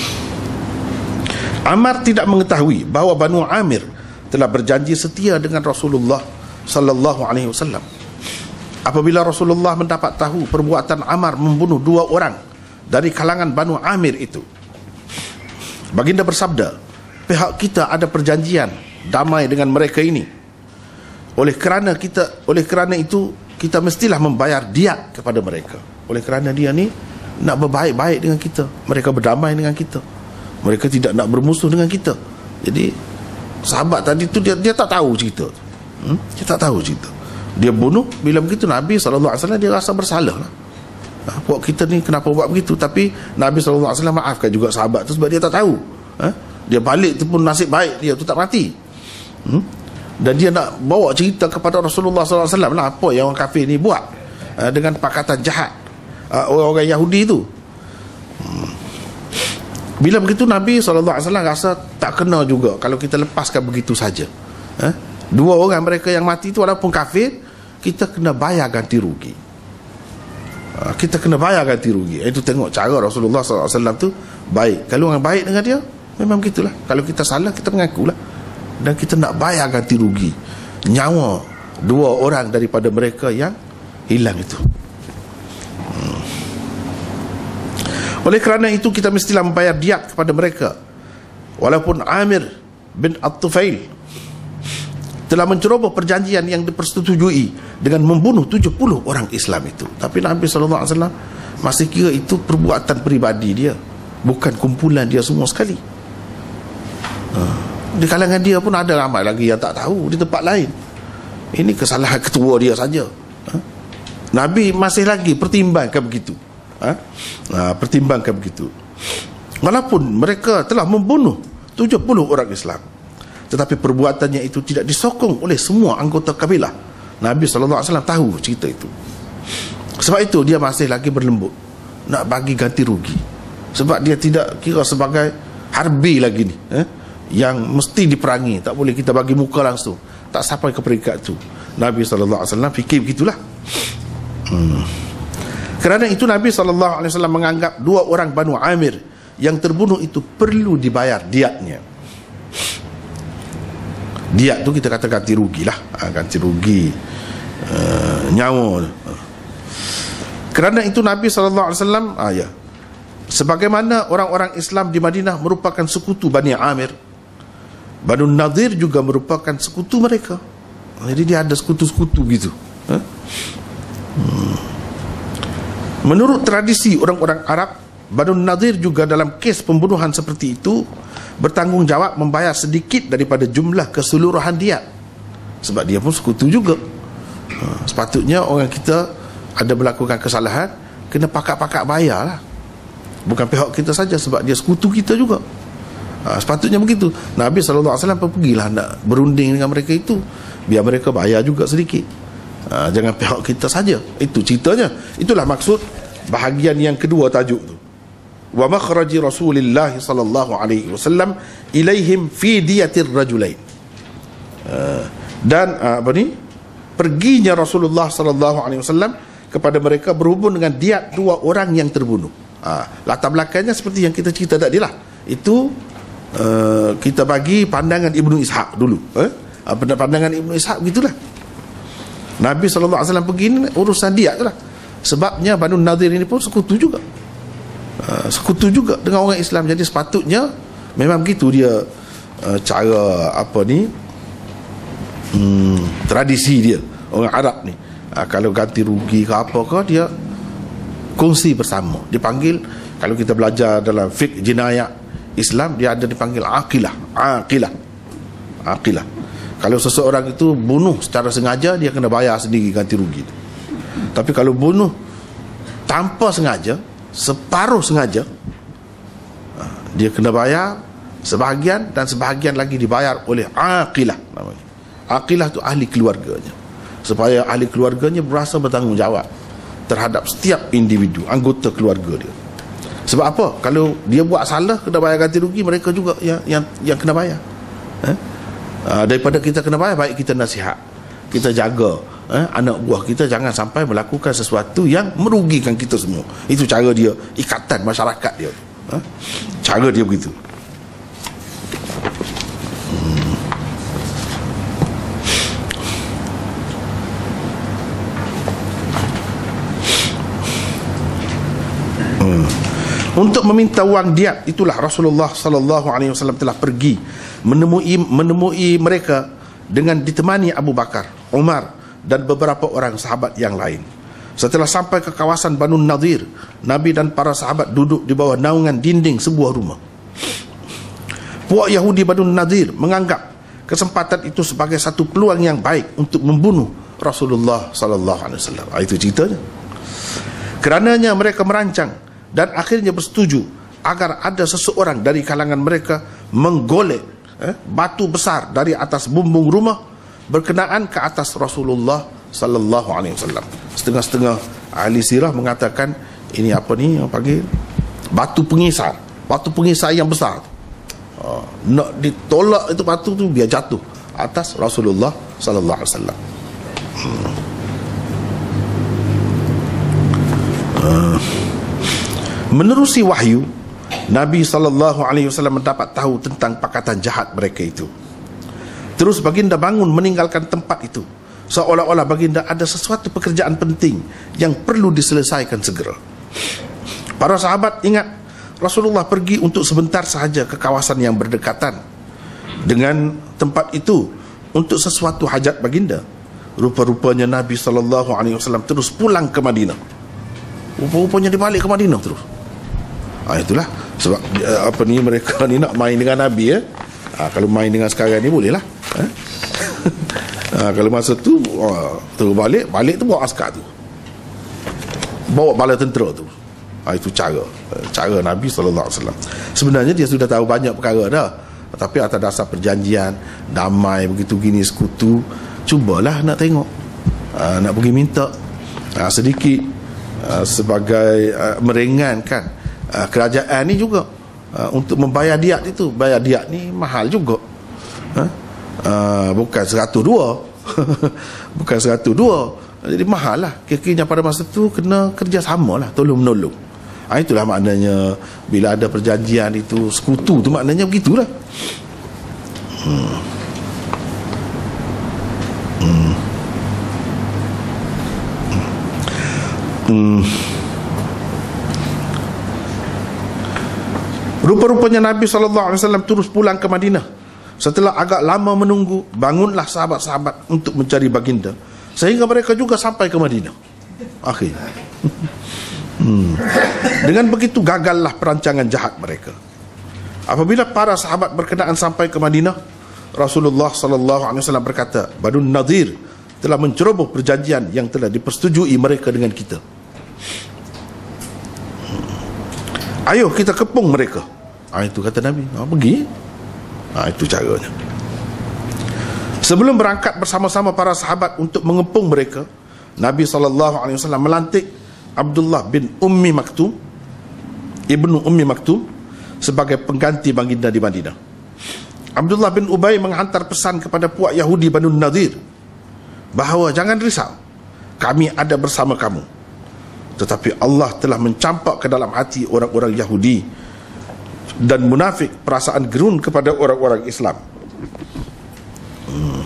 S1: Amr tidak mengetahui bahawa Banu Amir telah berjanji setia dengan Rasulullah sallallahu alaihi wasallam. Apabila Rasulullah mendapat tahu perbuatan Amr membunuh dua orang dari kalangan Banu Amir itu, baginda bersabda, pihak kita ada perjanjian damai dengan mereka ini. Oleh kerana kita oleh kerana itu kita mestilah membayar diat kepada mereka. Oleh kerana dia ni nak berbaik-baik dengan kita, mereka berdamai dengan kita, mereka tidak nak bermusuh dengan kita. Jadi sahabat tadi tu dia dia tak tahu cerita. Hmm? Dia tak tahu cerita. Dia bunuh. Bila begitu Nabi sallallahu alaihi wasallam dia rasa bersalah lah. Ha, buat kita ni kenapa buat begitu? Tapi Nabi sallallahu alaihi wasallam maafkan juga sahabat tu sebab dia tak tahu. Ha? Dia balik tu pun nasib baik dia tu tak mati. Hmm? Dan dia nak bawa cerita kepada Rasulullah sallallahu alaihi wasallam lah apa yang orang kafir ni buat uh, dengan pakatan jahat uh, orang-orang Yahudi tu. Hmm. Bila begitu Nabi sallallahu alaihi wasallam rasa tak kena juga kalau kita lepaskan begitu saja. Ha? Dua orang mereka yang mati itu walaupun kafir, kita kena bayar ganti rugi. Ha, kita kena bayar ganti rugi. Itu tengok cara Rasulullah sallallahu alaihi wasallam tu baik. Kalau orang baik dengan dia, memang begitulah. Kalau kita salah, kita mengakulah. Dan kita nak bayar ganti rugi nyawa dua orang daripada mereka yang hilang itu. Hmm. Oleh kerana itu kita mestilah membayar diat kepada mereka. Walaupun Amir bin At-Tufail telah menceroboh perjanjian yang dipersetujui dengan membunuh tujuh puluh orang Islam itu, tapi Nabi sallallahu alaihi wasallam masih kira itu perbuatan peribadi dia, bukan kumpulan dia semua sekali. Ha. Di kalangan dia pun ada ramai lagi yang tak tahu di tempat lain. Ini kesalahan ketua dia saja. Ha? Nabi masih lagi pertimbangkan begitu. Ha? Ha, pertimbangkan begitu. Walaupun mereka telah membunuh tujuh puluh orang Islam, tetapi perbuatannya itu tidak disokong oleh semua anggota kabilah. Nabi sallallahu alaihi wasallam tahu cerita itu. Sebab itu dia masih lagi berlembut nak bagi ganti rugi. Sebab dia tidak kira sebagai harbi lagi ni, eh? yang mesti diperangi, tak boleh kita bagi muka langsung, tak sampai ke peringkat tu. Nabi sallallahu alaihi wasallam fikir begitulah. Hmm. Kerana itu Nabi sallallahu alaihi wasallam menganggap dua orang Banu Amir yang terbunuh itu perlu dibayar diatnya. Diat tu kita kata ganti rugi lah, ha, ganti rugi uh, nyawa. Kerana itu Nabi sallallahu alaihi wasallam ah, ya. Sebagaimana orang-orang Islam di Madinah merupakan sekutu Bani Amir, Banu Nadir juga merupakan sekutu mereka. Jadi dia ada sekutu-sekutu gitu. Ha? Hmm. Menurut tradisi orang-orang Arab, Banu Nadir juga dalam kes pembunuhan seperti itu bertanggungjawab membayar sedikit daripada jumlah keseluruhan diat, sebab dia pun sekutu juga. Ha, sepatutnya orang kita ada melakukan kesalahan, kena pakak-pakak bayar lah, bukan pihak kita saja, sebab dia sekutu kita juga. Ha, sepatutnya begitu. Nabi sallallahu alaihi wasallam pergilah nak berunding dengan mereka itu, biar mereka bayar juga sedikit. Ha, jangan pihak kita saja. Itu ceritanya. Itulah maksud bahagian yang kedua tajuk tu. Wa makhraji Rasulillah sallallahu alaihi wasallam ilaihim fi diyatir rajulain. Uh, dan uh, apa ni? Perginya Rasulullah sallallahu alaihi wasallam kepada mereka berhubung dengan diat dua orang yang terbunuh. Uh, latar belakangnya seperti yang kita cerita tadi lah. Itu uh, kita bagi pandangan Ibnu Ishaq dulu. Eh? Uh, pandangan Ibnu Ishaq begitulah. Nabi sallallahu alaihi wasallam pergi ni urusan diat tu lah. Sebabnya Banu Nadir ini pun sekutu juga. Uh, sekutu juga dengan orang Islam. Jadi sepatutnya memang begitu dia uh, cara apa ni hmm, tradisi dia orang Arab ni. Uh, kalau ganti rugi ke apa ke, dia kongsi bersama. Dipanggil, kalau kita belajar dalam fiqh jinayah Islam, dia ada dipanggil aqilah. Aqilah Aqilah. Kalau seseorang itu bunuh secara sengaja, dia kena bayar sendiri ganti rugi. Tapi kalau bunuh tanpa sengaja, separuh sengaja, dia kena bayar sebahagian, dan sebahagian lagi dibayar oleh aqilah namanya. Aqilah tu ahli keluarganya, supaya ahli keluarganya berasa bertanggungjawab terhadap setiap individu, anggota keluarga dia. Sebab apa? Kalau dia buat salah, kena bayar ganti rugi, mereka juga yang yang, yang kena bayar. Eh? Uh, daripada kita kena bayar, baik kita nasihat, kita jaga eh, anak buah kita jangan sampai melakukan sesuatu yang merugikan kita semua. Itu cara dia, ikatan masyarakat dia, eh? Cara dia begitu. hmm. Hmm. Untuk meminta wang diat, itulah Rasulullah sallallahu alaihi wasallam telah pergi menemui menemui mereka dengan ditemani Abu Bakar, Umar dan beberapa orang sahabat yang lain. Setelah sampai ke kawasan Banu Nadir, Nabi dan para sahabat duduk di bawah naungan dinding sebuah rumah. Puak Yahudi Banu Nadir menganggap kesempatan itu sebagai satu peluang yang baik untuk membunuh Rasulullah sallallahu alaihi wasallam. Itu ceritanya. Kerananya mereka merancang dan akhirnya bersetuju agar ada seseorang dari kalangan mereka menggolek eh, batu besar dari atas bumbung rumah berkenaan ke atas Rasulullah sallallahu alaihi wasallam. Setengah-setengah ahli sirah mengatakan ini apa ni yang panggil batu pengisar, batu pengisar yang besar. Uh, nak ditolak itu batu tu biar jatuh atas Rasulullah sallallahu alaihi wasallam. Hmm. Uh, menerusi wahyu, Nabi sallallahu alaihi wasallam mendapat tahu tentang pakatan jahat mereka itu. Terus baginda bangun meninggalkan tempat itu, seolah-olah baginda ada sesuatu pekerjaan penting yang perlu diselesaikan segera. Para sahabat ingat Rasulullah pergi untuk sebentar sahaja ke kawasan yang berdekatan dengan tempat itu untuk sesuatu hajat baginda. Rupa-rupanya Nabi sallallahu alaihi wasallam terus pulang ke Madinah. Rupa-rupanya dia balik ke Madinah terus. Ah, itulah sebab apa ni mereka ni nak main dengan Nabi ya. Ah, kalau main dengan sekarang ni boleh lah. Eh? ah, kalau masa tu oh, terus balik, balik tu bawa askar tu. Bawa bala tentera tu. Ah, itu cara cara Nabi sallallahu alaihi wasallam. Sebenarnya dia sudah tahu banyak perkara dah. Tapi atas dasar perjanjian damai begitu gini sekutu, cubalah nak tengok. Ah, nak pergi minta ah, sedikit ah, sebagai ah, meringankan Uh, kerajaan ni juga uh, untuk membayar diat itu. Bayar diat ni mahal juga, huh? uh, bukan seratus dua bukan seratus dua, jadi mahal lah. Kira-kira pada masa tu kena kerjasama lah, tolong menolong. uh, itulah maknanya bila ada perjanjian itu sekutu tu, maknanya begitulah. hmm. Hmm. Hmm. Rupa-rupanya Nabi sallallahu alaihi wasallam terus pulang ke Madinah. Setelah agak lama menunggu, bangunlah sahabat-sahabat untuk mencari baginda, sehingga mereka juga sampai ke Madinah. Akhirnya hmm. Dengan begitu gagallah perancangan jahat mereka. Apabila para sahabat berkenaan sampai ke Madinah, Rasulullah sallallahu alaihi wasallam berkata, Banu Nadir telah menceroboh perjanjian yang telah dipersetujui mereka dengan kita. Ayo kita kepung mereka. Ha, itu kata Nabi. Ha, pergi. Ha, itu caranya. Sebelum berangkat bersama-sama para sahabat untuk mengepung mereka, Nabi sallallahu alaihi wasallam melantik Abdullah bin Ummi Maktum, ibnu Ummi Maktum, sebagai pengganti baginda di Madinah. Abdullah bin Ubay menghantar pesan kepada puak Yahudi Banu Nadir bahawa jangan risau, kami ada bersama kamu. Tetapi Allah telah mencampak ke dalam hati orang-orang Yahudi dan munafik perasaan gerun kepada orang-orang Islam. Hmm.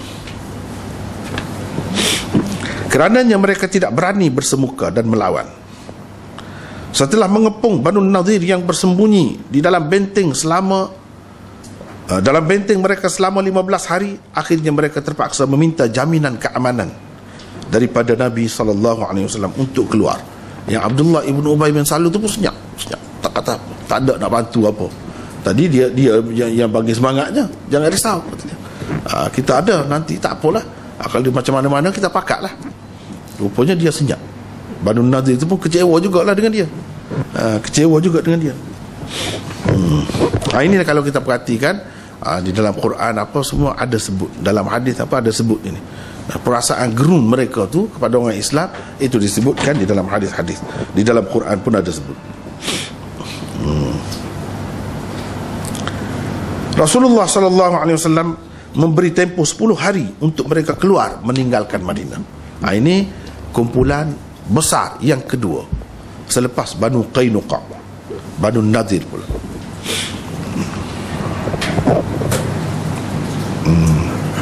S1: Kerananya mereka tidak berani bersemuka dan melawan. Setelah mengepung Banu Nadir yang bersembunyi di dalam benteng selama uh, dalam benteng mereka selama lima belas hari, akhirnya mereka terpaksa meminta jaminan keamanan daripada Nabi sallallahu alaihi wasallam untuk keluar. Yang Abdullah ibnu Ubay bin Salul tu pun senyap, senyap. Tak kata tak ada nak bantu apa. Tadi dia dia yang, yang bagi semangatnya, jangan risau katanya. Uh, kita ada nanti, tak apalah. Uh, kalau dia macam mana-mana kita pakatlah. Rupanya dia senyap. Banu Nadir itu pun kecewa jugalah dengan dia. Uh, kecewa juga dengan dia. Hmm. Uh, ini kalau kita perhatikan uh, di dalam Quran apa semua ada sebut, dalam hadis apa ada sebut ini. Uh, perasaan gerun mereka tu kepada orang Islam itu disebutkan di dalam hadis-hadis. Di dalam Quran pun ada sebut. Hmm. Rasulullah sallallahu alaihi wasallam memberi tempoh sepuluh hari untuk mereka keluar meninggalkan Madinah. Uh, ini kumpulan besar yang kedua selepas Banu Qainuqa, Banu Nadir pula. hmm.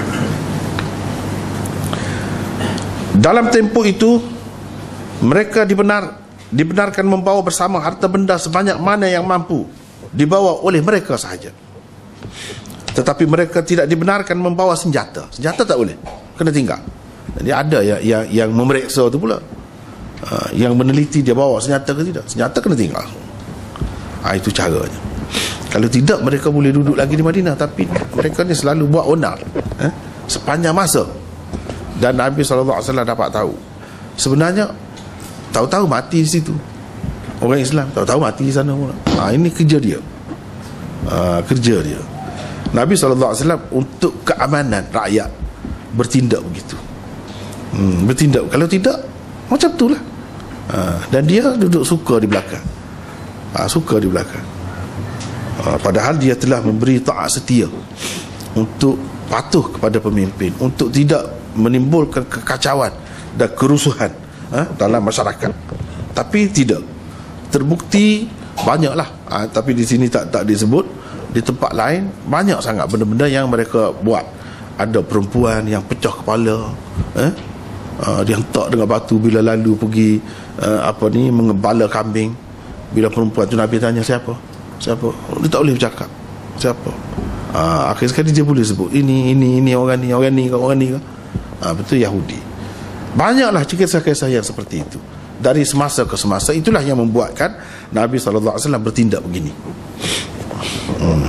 S1: Dalam tempoh itu mereka dibenar dibenarkan membawa bersama harta benda sebanyak mana yang mampu dibawa oleh mereka sahaja. Tetapi mereka tidak dibenarkan membawa senjata. Senjata tak boleh, kena tinggal. Jadi ada yang yang, yang memeriksa tu pula, uh, yang meneliti dia bawa senjata ke tidak. Senjata kena tinggal. Ha, itu caranya. Kalau tidak mereka boleh duduk lagi di Madinah. Tapi mereka ni selalu buat onar eh, sepanjang masa. Dan Nabi sallallahu alaihi wasallam dapat tahu, sebenarnya tahu-tahu mati di situ orang Islam, tahu-tahu mati di sana pula. Ha, ini kerja dia, uh, kerja dia Nabi sallallahu alaihi wasallam untuk keamanan rakyat bertindak begitu. Hmm, bertindak. Kalau tidak macam itulah. Ha, dan dia duduk suka di belakang. Ha, suka di belakang. Ha, padahal dia telah memberi taat setia untuk patuh kepada pemimpin, untuk tidak menimbulkan kekacauan dan kerusuhan ha, dalam masyarakat. Tapi tidak terbukti banyaklah. Ha, tapi di sini tak tak disebut. Di tempat lain banyak sangat benda-benda yang mereka buat. Ada perempuan yang pecah kepala, eh? Uh, dia hentak dengan batu bila lalu pergi uh, apa ni mengembala kambing. Bila perempuan tu Nabi tanya siapa? Siapa? Dia tak boleh bercakap. Siapa? Uh, akhir sekali dia boleh sebut ini ini ini orang ni, orang ni, orang ni. Uh, betul Yahudi. Banyaklah kisah-kisah yang seperti itu. Dari semasa ke semasa itulah yang membuatkan Nabi sallallahu alaihi wasallam bertindak begini. Hmm.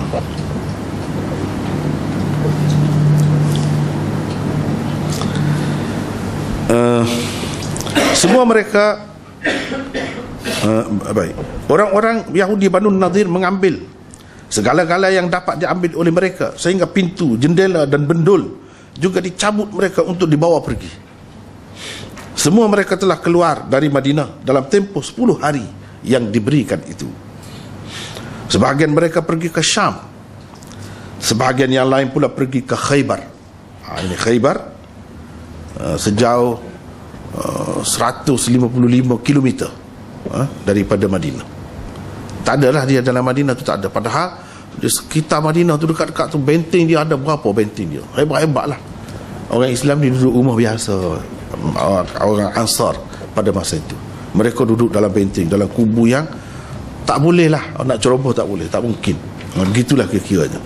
S1: Uh, semua mereka uh, baik. Orang-orang Yahudi Banu Nadir mengambil segala-gala yang dapat diambil oleh mereka, sehingga pintu, jendela dan bendul juga dicabut mereka untuk dibawa pergi. Semua mereka telah keluar dari Madinah dalam tempoh sepuluh hari yang diberikan itu. Sebahagian mereka pergi ke Syam, sebahagian yang lain pula pergi ke Khaybar. Ha, ini Khaybar uh, sejauh uh, seratus lima puluh lima kilometer uh, daripada Madinah. Tak adalah dia dalam Madinah tu, tak ada. Padahal di sekitar Madinah tu, dekat-dekat tu benteng dia ada berapa benteng dia. Hebat-hebat lah. Orang Islam ni duduk rumah biasa, orang Ansar pada masa itu. Mereka duduk dalam benteng, dalam kubu yang tak boleh lah nak ceroboh, tak boleh, tak mungkin. Begitulah kira-kiranya.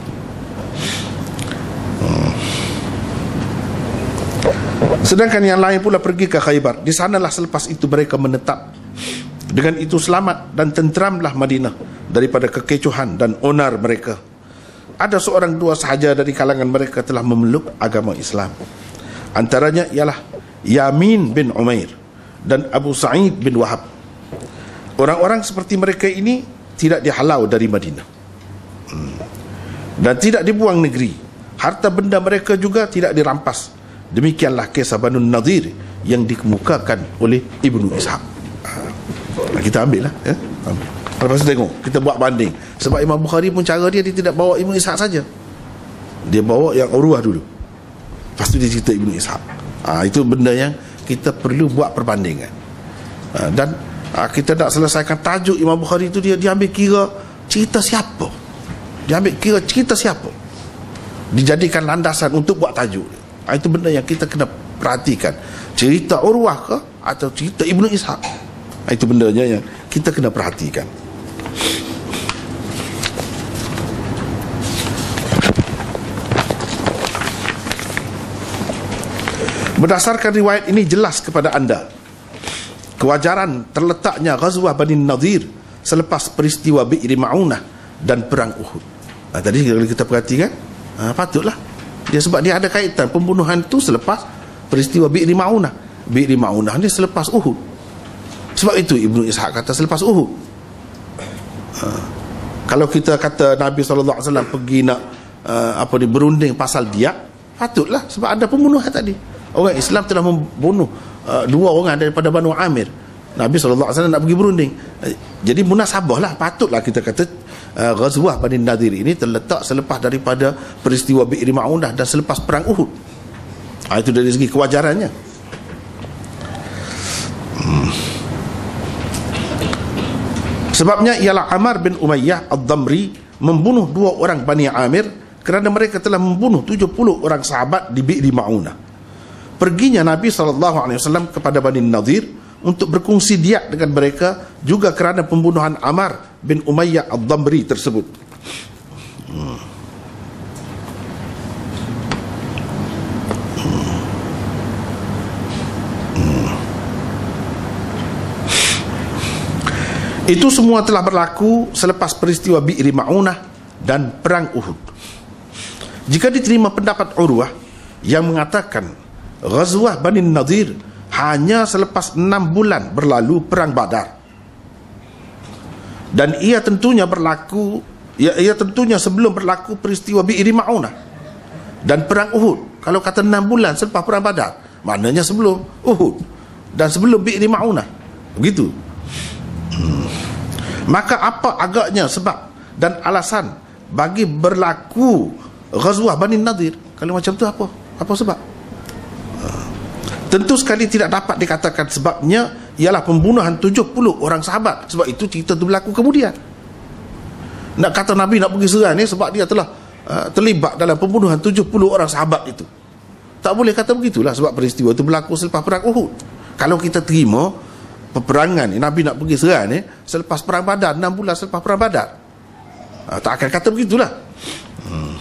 S1: hmm. Sedangkan yang lain pula pergi ke Khaybar. Di sanalah selepas itu mereka menetap Dengan itu selamat dan tenteramlah Madinah daripada kekecohan dan onar mereka. Ada seorang dua sahaja dari kalangan mereka telah memeluk agama Islam. Antaranya ialah Yamin bin Umair dan Abu Sa'id bin Wahab. Orang-orang seperti mereka ini tidak dihalau dari Madinah hmm. dan tidak dibuang negeri. Harta benda mereka juga tidak dirampas. Demikianlah kisah Banu Nadir yang dikemukakan oleh Ibnu Ishaq. Ha, kita ambil lah ya. Ambil. Lepas tu tengok, kita buat banding. Sebab Imam Bukhari pun cara dia, dia tidak bawa Ibnu Ishaq saja. Dia bawa yang Urwah dulu. Lepas tu dia cerita Ibnu Ishaq. Ha, itu benda yang kita perlu buat perbandingan. Ha, dan ha, kita nak selesaikan tajuk Imam Bukhari itu, dia, dia ambil kira cerita siapa. Dia ambil kira cerita siapa. Dijadikan landasan untuk buat tajuk. Ha, itu benda yang kita kena perhatikan. Cerita Urwah ke atau cerita Ibnu Ishaq? Ha, itu bendanya yang kita kena perhatikan. Berdasarkan riwayat ini jelas kepada anda kewajaran terletaknya Ghazwah Bani Nadir selepas peristiwa Bi'ri Ma'unah dan perang Uhud. Ha, tadi kalau kita perhatikan, ha, patutlah dia, sebab dia ada kaitan pembunuhan itu selepas peristiwa Bi'ri Ma'unah. Bi'ri Ma'unah ni selepas Uhud. Sebab itu Ibnu Ishaq kata selepas Uhud. Ha, kalau kita kata Nabi sallallahu alaihi wasallam pergi nak uh, apa ni berunding pasal dia, patutlah sebab ada pembunuhan tadi. Orang Islam telah membunuh uh, dua orang daripada Banu Amir. Nabi sallallahu alaihi wasallam nak pergi berunding. Jadi munasabahlah, patutlah kita kata uh, Ghazwah Bani Nadir ini terletak selepas daripada peristiwa Bi'ri Ma'unah dan selepas perang Uhud. Ha, itu dari segi kewajarannya. Hmm. Sebabnya ialah Ammar bin Umayyah Ad-Damri membunuh dua orang Bani Amir kerana mereka telah membunuh tujuh puluh orang sahabat di Bi'ri Ma'unah. Perginya Nabi sallallahu alaihi wasallam kepada Bani Nadir untuk berkongsi diat dengan mereka juga kerana pembunuhan Ammar bin Umayyah Ad-Damri tersebut. Hmm. Hmm. Itu semua telah berlaku selepas peristiwa Bi'ri Ma'unah dan perang Uhud. Jika diterima pendapat Urwah yang mengatakan Ghazwah Bani Nadir hanya selepas enam bulan berlalu perang Badar, dan ia tentunya berlaku ia, ia tentunya sebelum berlaku peristiwa Bi'ri Ma'unah dan perang Uhud. Kalau kata enam bulan selepas perang Badar, maknanya sebelum Uhud dan sebelum Bi'ri Ma'unah. Begitu. Hmm. Maka apa agaknya sebab dan alasan bagi berlaku Ghazwah Bani Nadir? Kalau macam tu apa? Apa sebab? Tentu sekali tidak dapat dikatakan sebabnya ialah pembunuhan tujuh puluh orang sahabat. Sebab itu cerita itu berlaku kemudian. Nak kata Nabi nak pergi serang ni sebab dia telah uh, terlibat dalam pembunuhan tujuh puluh orang sahabat itu. Tak boleh kata begitulah, sebab peristiwa itu berlaku selepas perang Uhud. Kalau kita terima peperangan ni, Nabi nak pergi serang ni selepas perang Badar, enam bulan selepas perang Badar, uh, tak akan kata begitulah. Hmm.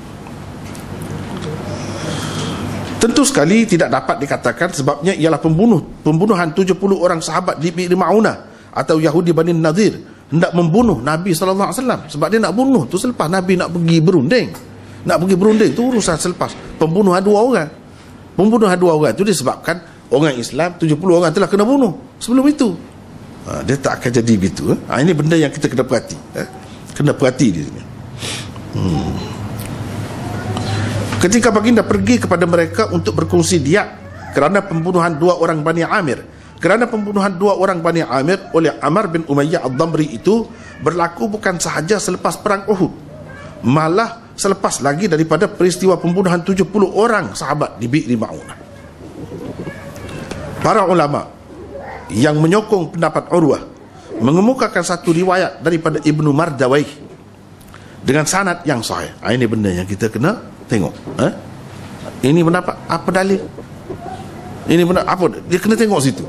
S1: Tentu sekali tidak dapat dikatakan sebabnya ialah pembunuh pembunuhan tujuh puluh orang sahabat di Bi'ri Ma'unah atau Yahudi Bani Nadir hendak membunuh Nabi sallallahu alaihi wasallam. Sebab dia nak bunuh tu selepas Nabi nak pergi berunding. Nak pergi berunding tu urusan selepas pembunuhan dua orang. Pembunuhan dua orang itu disebabkan orang Islam tujuh puluh orang telah kena bunuh sebelum itu. Ha, dia tak akan jadi begitu. Ha, ini benda yang kita kena perhati. Ha? Kena perhati di sini. Hmm. Ketika baginda pergi kepada mereka untuk berkongsi diat kerana pembunuhan dua orang Bani Amir, kerana pembunuhan dua orang Bani Amir oleh Ammar bin Umayyah Ad-Damri itu berlaku bukan sahaja selepas perang Uhud, malah selepas lagi daripada peristiwa pembunuhan tujuh puluh orang sahabat di Bi'ri Ma'unah. Para ulama yang menyokong pendapat Urwah mengemukakan satu riwayat daripada Ibnu Mardawayh dengan sanad yang sahih. Ini benda yang kita kena tengok. Eh? Ini pendapat apa dalil? Ini benar apa? Dia kena tengok situ.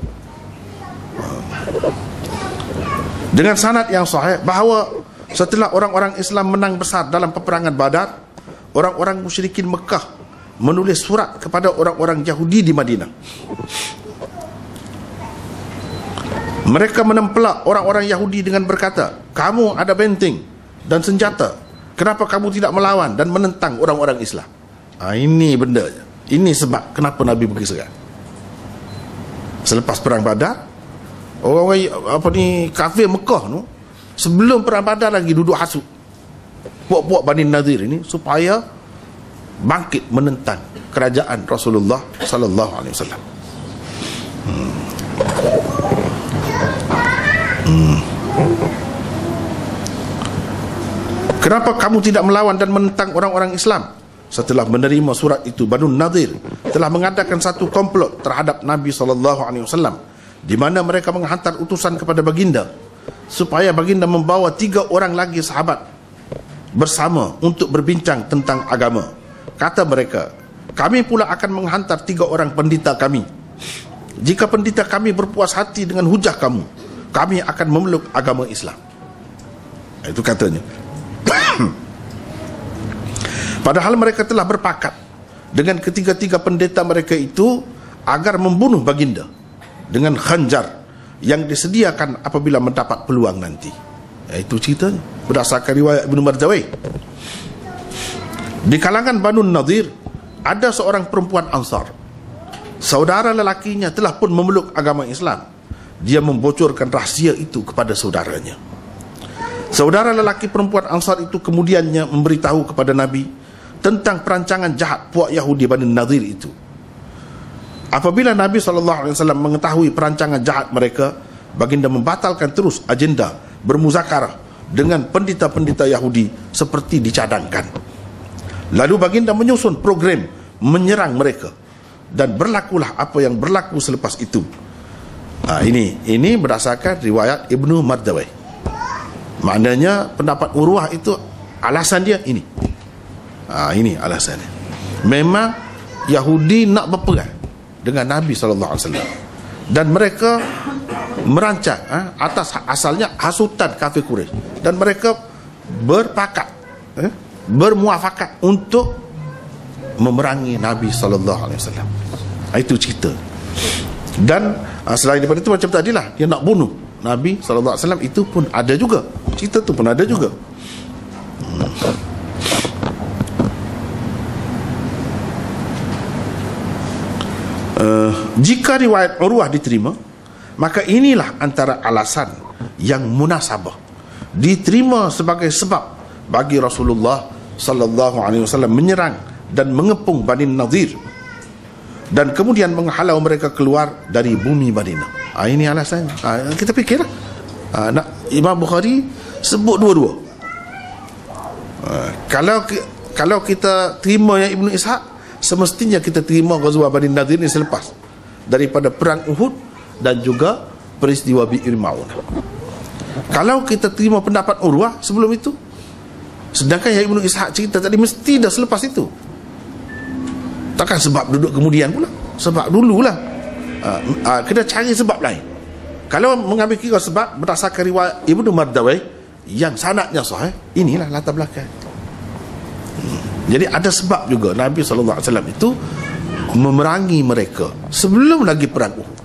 S1: Dengan sanad yang sahih bahawa setelah orang-orang Islam menang besar dalam peperangan Badar, orang-orang musyrikin Mekah menulis surat kepada orang-orang Yahudi di Madinah. Mereka menempelak orang-orang Yahudi dengan berkata, kamu ada benteng dan senjata, kenapa kamu tidak melawan dan menentang orang-orang Islam? Ha, ini benda, ini sebab kenapa Nabi pergi serang. Selepas perang Badar, orang-orang apa ni kafir Mekah tu, sebelum perang Badar lagi duduk hasut puak-puak Bani Nadir ini supaya bangkit menentang kerajaan Rasulullah sallallahu alaihi wasallam. Hmm. Hmm. Kenapa kamu tidak melawan dan menentang orang-orang Islam? Setelah menerima surat itu, Banu Nadir telah mengadakan satu komplot terhadap Nabi sallallahu alaihi wasallam, di mana mereka menghantar utusan kepada baginda supaya baginda membawa tiga orang lagi sahabat bersama untuk berbincang tentang agama. Kata mereka, kami pula akan menghantar tiga orang pendeta kami. Jika pendeta kami berpuas hati dengan hujah kamu, kami akan memeluk agama Islam. Itu katanya. Padahal mereka telah berpakat dengan ketiga-tiga pendeta mereka itu agar membunuh baginda dengan khanjar yang disediakan apabila mendapat peluang nanti. Itu ceritanya berdasarkan riwayat Ibnu Mardawai. Di kalangan Banu Nadir ada seorang perempuan Ansar. Saudara lelakinya telah pun memeluk agama Islam. Dia membocorkan rahsia itu kepada saudaranya. Saudara lelaki perempuan Ansar itu kemudiannya memberitahu kepada Nabi tentang perancangan jahat puak Yahudi Bani Nadir itu. Apabila Nabi sallallahu alaihi wasallam mengetahui perancangan jahat mereka, baginda membatalkan terus agenda bermuzakarah dengan pendeta-pendeta Yahudi seperti dicadangkan. Lalu baginda menyusun program menyerang mereka, dan berlakulah apa yang berlaku selepas itu. Ha, ini ini berdasarkan riwayat Ibnu Mardawai. Maknanya pendapat Urwah itu alasan dia ini. Ha, ini alasannya. Memang Yahudi nak berperang dengan Nabi sallallahu alaihi wasallam, dan mereka merancang ha, atas asalnya hasutan kafir Quraisy, dan mereka berpakat eh, bermuafakat untuk memerangi Nabi sallallahu alaihi wasallam. Itu cerita. Dan uh, selain daripada itu, macam tadilah, dia nak bunuh Nabi sallallahu alaihi wasallam, itu pun ada juga. Cerita tu pun ada juga. Hmm. Uh, jika riwayat Urwah diterima, maka inilah antara alasan yang munasabah diterima sebagai sebab bagi Rasulullah sallallahu alaihi wasallam menyerang dan mengepung Bani Nadir, dan kemudian menghalau mereka keluar dari bumi Madinah. Ha, ini alasannya. Ha, kita fikirlah. Ha, nak, Imam Bukhari sebut dua-dua. Ha, kalau kalau kita terima yang Ibnu Ishaq, semestinya kita terima Ghazwah Bani Nadir ini selepas daripada perang Uhud dan juga peristiwa Bi'ir Ma'unah. Kalau kita terima pendapat Urwah sebelum itu, sedangkan yang Ibnu Ishaq cerita tadi mesti dah selepas itu. Takkan sebab duduk kemudian pula. Sebab dululah. uh, uh, Kena cari sebab lain. Kalau mengambil kira sebab berdasarkan riwayat Ibnu Mardawai yang sanadnya sahih, inilah latar belakang. hmm. Jadi ada sebab juga Nabi sallallahu alaihi wasallam itu memerangi mereka sebelum lagi perang Uhud.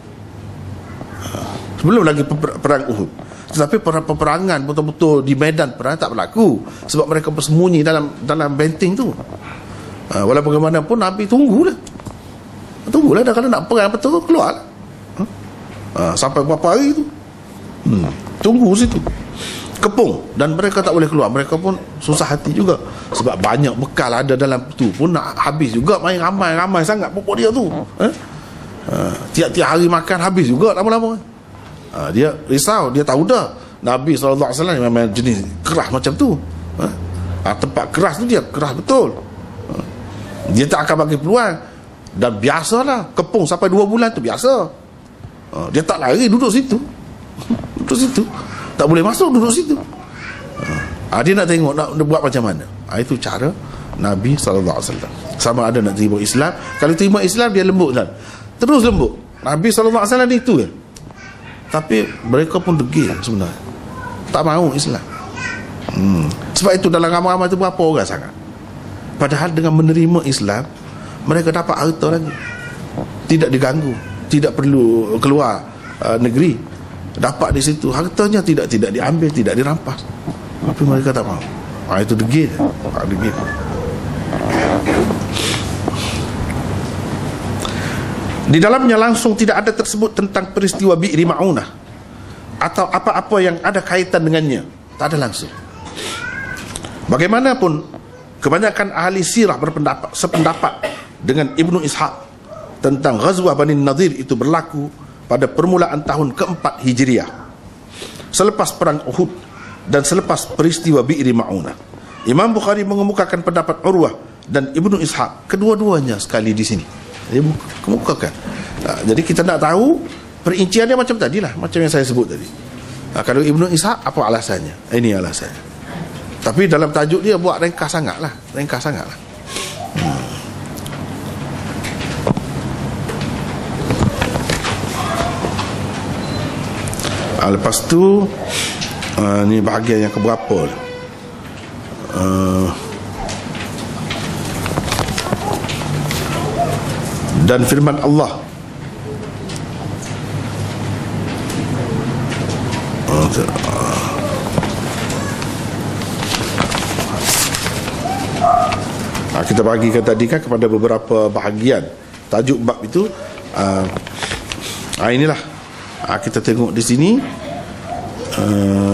S1: uh, Sebelum lagi perang Uhud. Tetapi peperangan betul-betul di medan perang tak berlaku, sebab mereka bersembunyi dalam dalam benteng tu. Ha, walaupun bagaimanapun Nabi tunggulah. Tunggulah dah, kalau nak perang betul keluar lah. Ha, sampai berapa hari tu. Hmm, tunggu situ. Kepung, dan mereka tak boleh keluar. Mereka pun susah hati juga, sebab banyak bekal ada dalam tu pun nak habis juga. Main ramai-ramai sangat pokok dia tu. Ha? Ha, tiap-tiap hari makan habis juga lama-lama. Ha, dia risau, dia tahu dah Nabi sallallahu alaihi wasallam memang jenis keras macam tu. Ha? Ha, tempat keras tu dia keras betul. Dia tak akan bagi peluang. Dan biasalah kepung sampai dua bulan tu biasa. ha, Dia tak lari, duduk situ. Duduk situ, tak boleh masuk, duduk situ. ha, Dia nak tengok nak, nak buat macam mana. ha, Itu cara Nabi sallallahu alaihi wasallam. Sama ada nak terima Islam. Kalau terima Islam dia lembut kan, terus lembut. Nabi sallallahu alaihi wasallam itu kan. Tapi mereka pun degil sebenarnya, tak mahu Islam. hmm. Sebab itu dalam ramai-ramai itu berapa orang sangat. Padahal dengan menerima Islam, mereka dapat harta lagi, tidak diganggu, tidak perlu keluar uh, negeri, dapat di situ, hartanya tidak tidak diambil, tidak dirampas, tapi mereka tak mahu. Ha, itu degil, ha, degil. Di dalamnya langsung tidak ada tersebut tentang peristiwa Bi'ri Ma'unah atau apa-apa yang ada kaitan dengannya, tak ada langsung. Bagaimanapun kebanyakan ahli sirah berpendapat sependapat dengan Ibnu Ishaq tentang Ghazwah Bani Nadir itu berlaku pada permulaan tahun keempat Hijriah, selepas perang Uhud dan selepas peristiwa Bi'ri Ma'unah. Imam Bukhari mengemukakan pendapat Urwah dan Ibnu Ishaq, kedua-duanya sekali di sini dia kemukakan. Nah, jadi kita nak tahu perinciannya macam tadilah, macam yang saya sebut tadi. Nah, kalau Ibnu Ishaq apa alasannya? Ini alasannya. Tapi dalam tajuk dia buat ringkas sangatlah, ringkas sangatlah. Hmm. Ah, lepas tu uh, ni bahagian yang keberapa? Uh, dan firman Allah, uh, kita bagikan tadi kan kepada beberapa bahagian tajuk bab itu. Uh, uh, inilah uh, kita tengok di sini. Uh,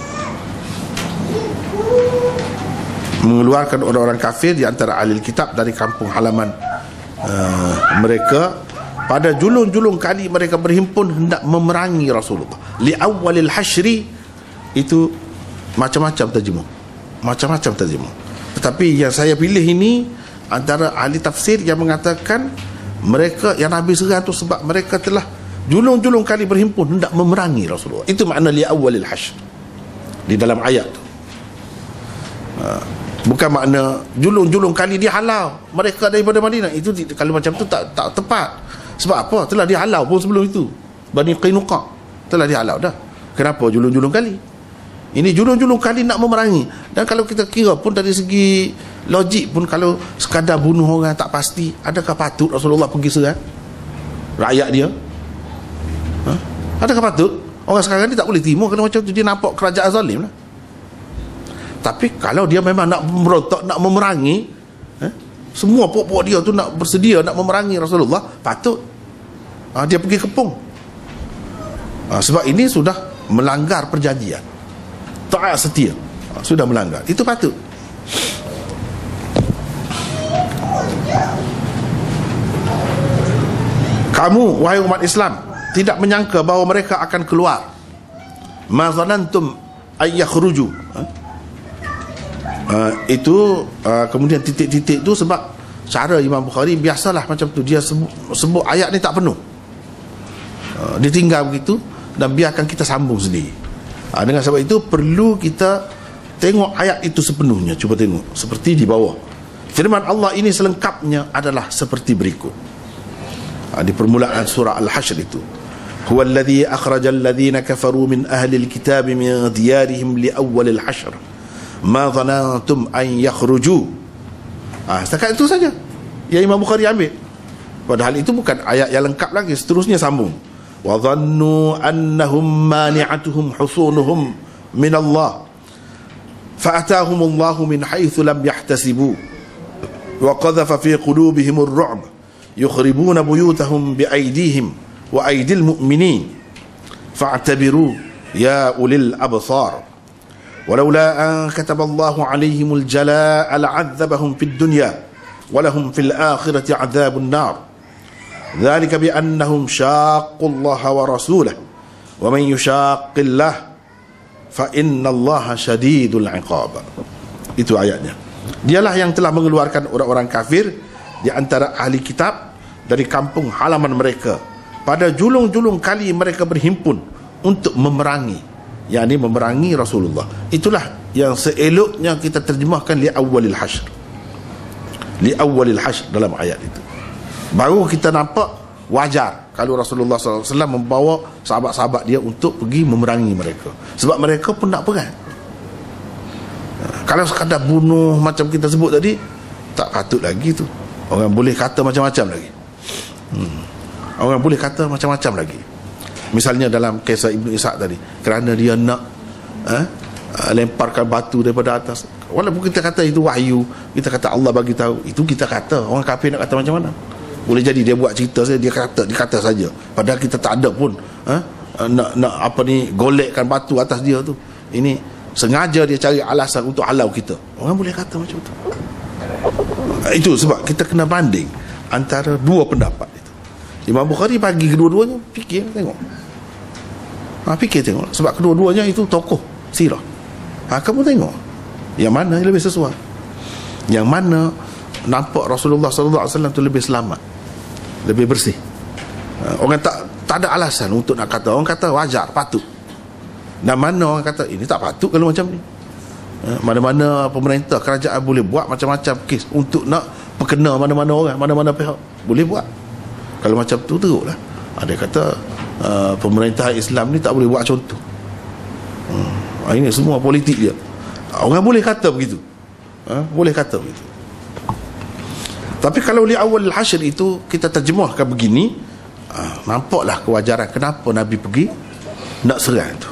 S1: mengeluarkan orang-orang kafir di antara ahli kitab dari kampung halaman uh, mereka. Pada julung-julung kali mereka berhimpun hendak memerangi Rasulullah. Li awwalil hasyri itu macam-macam terjemah, macam-macam terjemah. Tetapi yang saya pilih ini antara ahli tafsir yang mengatakan mereka yang Nabi serang tu sebab mereka telah julung-julung kali berhimpun hendak memerangi Rasulullah. Itu makna li awwalil hasyr di dalam ayat tu. Uh, bukan makna julung-julung kali dihalau mereka daripada Madinah. Itu kalau macam tu tak tak tepat. Sebab apa? Telah dihalau pun sebelum itu. Bani Qainuqa telah dihalau dah. Kenapa julung-julung kali? Ini julung-julung kali nak memerangi. Dan kalau kita kira pun dari segi logik pun, kalau sekadar bunuh orang tak pasti, adakah patut Rasulullah pergi serang rakyat dia? Ha? Adakah patut? Orang sekarang ni tak boleh terima kerana macam tu, dia nampak kerajaan zalim lah. Tapi kalau dia memang nak merontak, nak memerangi, eh, semua pokok-pokok dia tu nak bersedia nak memerangi Rasulullah, patut ha, dia pergi kepung. Ha, sebab ini sudah melanggar perjanjian, taat setia, ha, sudah melanggar, itu patut. Kamu wahai umat Islam tidak menyangka bahawa mereka akan keluar. Ma zanantum ay yakhruju. Ha? Uh, itu uh, kemudian titik-titik tu sebab cara Imam Bukhari biasalah macam tu, dia sebut, sebut ayat ni tak penuh, uh, dia tinggal begitu dan biarkan kita sambung sendiri. uh, dengan sebab itu perlu kita tengok ayat itu sepenuhnya. Cuba tengok seperti di bawah, firman Allah ini selengkapnya adalah seperti berikut. uh, di permulaan surah Al-Hashr itu, huwa alladhi akhrajal ladhina kafaru min ahli alkitab min diyarihim li awwalil hashr ma dhanantum an yakhruju. Ah, setakat itu saja yang Imam Bukhari ambil. Padahal itu bukan ayat yang lengkap lagi. Seterusnya sambung, wa dhannu annahum mani'atuhum husunuhum min Allah fa atahum Allahu min haitsu lam yahtasibu wa qadhafa fi qulubihim ar-ru'b yukhribuna buyutahum bi aydihim wa aydil mu'minin fa'tabiru ya ulil absar. ولولا أن كتب الله عليهم الجلاء لعذبهم في الدنيا ولهم في الآخرة عذاب النار ذلك بأنهم شاقوا الله ورسوله ومن يشاق الله فإن الله شديد العقاب. Itu ayatnya. Dialah yang telah mengeluarkan orang-orang kafir di antara ahli kitab dari kampung halaman mereka. Pada julung-julung kali mereka berhimpun untuk memerangi, yakni memerangi Rasulullah. Itulah yang seeloknya kita terjemahkan li awwalil hasyr, li awwalil hasyr dalam ayat itu. Baru kita nampak wajar kalau Rasulullah sallallahu alaihi wasallam membawa sahabat-sahabat dia untuk pergi memerangi mereka, sebab mereka pun nak perang. Kalau sekadar bunuh macam kita sebut tadi, tak patut lagi tu. Orang boleh kata macam-macam lagi. hmm. Orang boleh kata macam-macam lagi. Misalnya dalam kisah Ibnu Ishaq tadi, kerana dia nak eh, lemparkan batu daripada atas. Walaupun kita kata itu wahyu, kita kata Allah bagi tahu, itu kita kata. Orang kafir nak kata macam mana? Boleh jadi dia buat cerita saja, dia kata, dia kata saja. Padahal kita tak ada pun eh, nak nak apa ni, golekkan batu atas dia tu. Ini sengaja dia cari alasan untuk halau kita. Orang boleh kata macam tu. Itu sebab kita kena banding antara dua pendapat itu. Imam Bukhari bagi kedua-duanya, fikir tengok. Ha, fikir tengok. Sebab kedua-duanya itu tokoh sirah. Ha, kamu tengok yang mana yang lebih sesuai, yang mana nampak Rasulullah sallallahu alaihi wasallam tu lebih selamat, lebih bersih. Ha, orang tak tak ada alasan untuk nak kata. Orang kata wajar, patut. Dan mana orang kata ini tak patut kalau macam ni. Mana-mana pemerintah, kerajaan boleh buat macam-macam kes untuk nak perkena mana-mana orang, mana-mana pihak boleh buat. Kalau macam tu teruklah. Ada kata uh, pemerintah Islam ni tak boleh buat contoh. Hmm. Ini semua politik dia. Orang boleh kata begitu. Ha? Boleh kata begitu. Tapi kalau di awal al-hasyr itu kita terjemahkan begini, uh, nampaklah kewajaran kenapa Nabi pergi nak serang itu.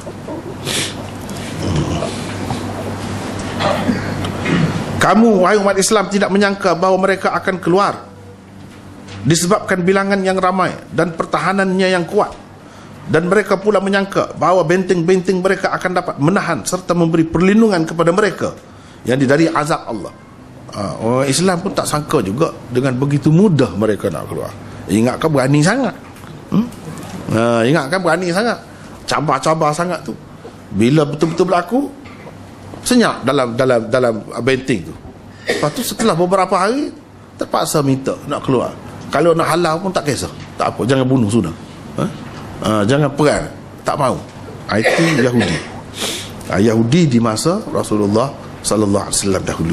S1: Kamu wahai umat Islam tidak menyangka bahawa mereka akan keluar disebabkan bilangan yang ramai dan pertahanannya yang kuat, dan mereka pula menyangka bahawa benteng-benteng mereka akan dapat menahan serta memberi perlindungan kepada mereka yang dari azab Allah. Orang Islam pun tak sangka juga dengan begitu mudah mereka nak keluar. Ingatkan berani sangat. hmm? Ha, ingatkan berani sangat, cabar-cabar sangat tu. Bila betul-betul berlaku, senyap dalam dalam dalam benteng tu. Lepas tu setelah beberapa hari terpaksa minta nak keluar. Kalau nak halau pun tak kisah, tak apa, jangan bunuh sudah. Ha? Ha, jangan perang, tak mau. Itu Yahudi. Ha, Yahudi di masa Rasulullah sallallahu alaihi wasallam dahulu.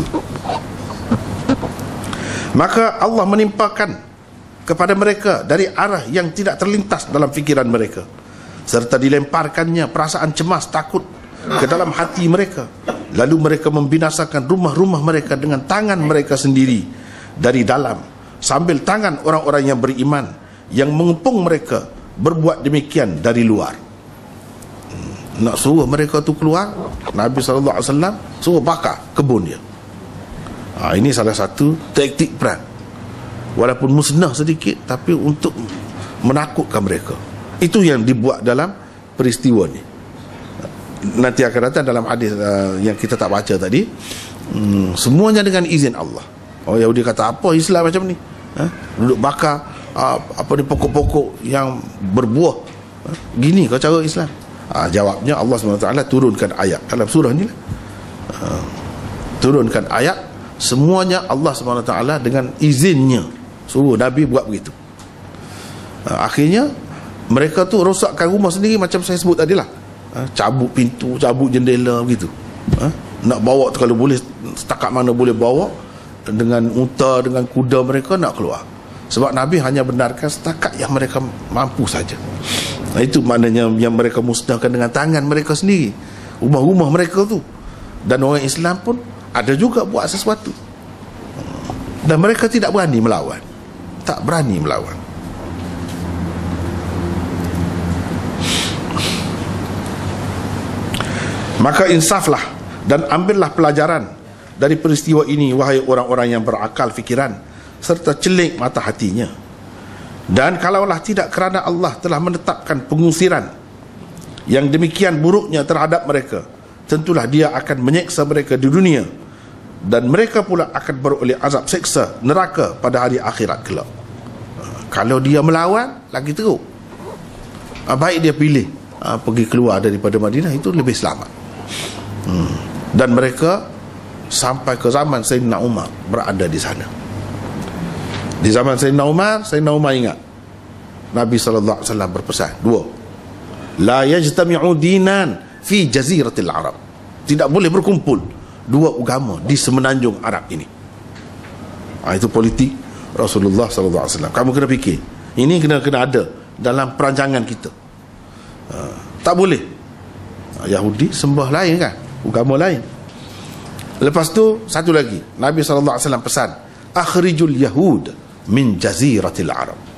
S1: Maka Allah menimpakan kepada mereka dari arah yang tidak terlintas dalam fikiran mereka, serta dilemparkannya perasaan cemas, takut ke dalam hati mereka. Lalu mereka membinasakan rumah-rumah mereka dengan tangan mereka sendiri dari dalam, sambil tangan orang-orang yang beriman yang mengepung mereka berbuat demikian dari luar. Nak suruh mereka tu keluar, Nabi sallallahu alaihi wasallam suruh bakar kebun dia. Ha, ini salah satu taktik perang, walaupun musnah sedikit, tapi untuk menakutkan mereka. Itu yang dibuat dalam peristiwa ni. Nanti akan datang dalam hadis uh, yang kita tak baca tadi. hmm, Semuanya dengan izin Allah. Oh, Yahudi kata apa Islam macam ni, ha? Duduk bakar uh, apa ni pokok-pokok yang berbuah, ha? Gini kau cara Islam. ha, Jawabnya Allah subhanahu wa taala turunkan ayat dalam surah ni lah. uh, Turunkan ayat. Semuanya Allah subhanahu wa taala dengan izinnya suruh Nabi buat begitu. uh, Akhirnya mereka tu rosakkan rumah sendiri macam saya sebut tadi lah. Ha, cabut pintu, cabut jendela begitu. Ha, nak bawa tu kalau boleh, setakat mana boleh bawa, dengan unta, dengan kuda mereka nak keluar. Sebab Nabi hanya benarkan setakat yang mereka mampu saja. Nah, itu maknanya yang mereka musnahkan dengan tangan mereka sendiri, rumah-rumah mereka tu. Dan orang Islam pun ada juga buat sesuatu, dan mereka tidak berani melawan. Tak berani melawan. Maka insaflah dan ambillah pelajaran dari peristiwa ini, wahai orang-orang yang berakal fikiran serta celik mata hatinya. Dan kalaulah tidak kerana Allah telah menetapkan pengusiran yang demikian buruknya terhadap mereka, tentulah Dia akan menyeksa mereka di dunia, dan mereka pula akan beroleh azab seksa neraka pada hari akhirat kelak. Kalau dia melawan, lagi teruk. Baik dia pilih pergi keluar daripada Madinah, itu lebih selamat. Hmm. Dan mereka sampai ke zaman Sayyidina Umar berada di sana. Di zaman Sayyidina Umar, Sayyidina Umar ingat Nabi sallallahu alaihi wasallam berpesan dua, la yajtami'u dinan fi jaziratil Arab. Tidak boleh berkumpul dua agama di semenanjung Arab ini. Ha, itu politik Rasulullah sallallahu alaihi wasallam. Kamu kena fikir, ini kena kena ada dalam perancangan kita. Ha, tak boleh. Ha, Yahudi sembah lain kan, agama lain. Lepas tu satu lagi, Nabi sallallahu alaihi wasallam pesan, akhrijul yahud min jaziratil Arab.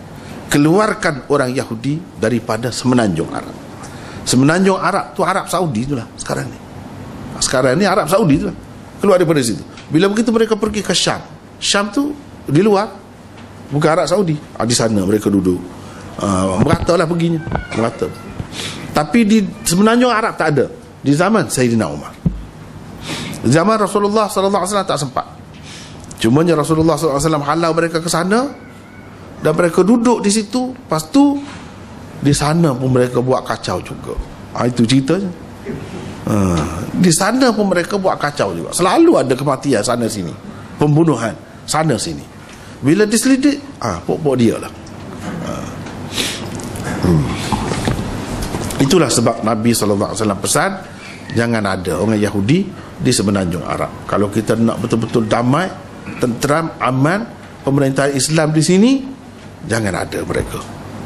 S1: keluarkan orang Yahudi daripada semenanjung Arab. Semenanjung Arab tu Arab Saudi itulah sekarang ni. Sekarang ni Arab Saudi itulah. Keluar daripada situ. Bila begitu mereka pergi ke Syam. Syam tu di luar, bukan Arab Saudi. Ah, di sana mereka duduk. Ah, merata lah perginya. Merata. Tapi di semenanjung Arab tak ada. Di zaman Sayyidina Umar. Zaman Rasulullah sallallahu alaihi wasallam tak sempat. Cumanya Rasulullah sallallahu alaihi wasallam halau mereka ke sana dan mereka duduk di situ. Lepas tu di sana pun mereka buat kacau juga. Ha, itu ceritanya. Ha, di sana pun mereka buat kacau juga. Selalu ada kematian sana sini, pembunuhan sana sini. Bila diselidik, ah, pokok dia lah. Ha. Hmm. Itulah sebab Nabi sallallahu alaihi wasallam pesan, jangan ada orang Yahudi di semenanjung Arab. Kalau kita nak betul-betul damai, tenteram, aman, pemerintahan Islam di sini, jangan ada mereka.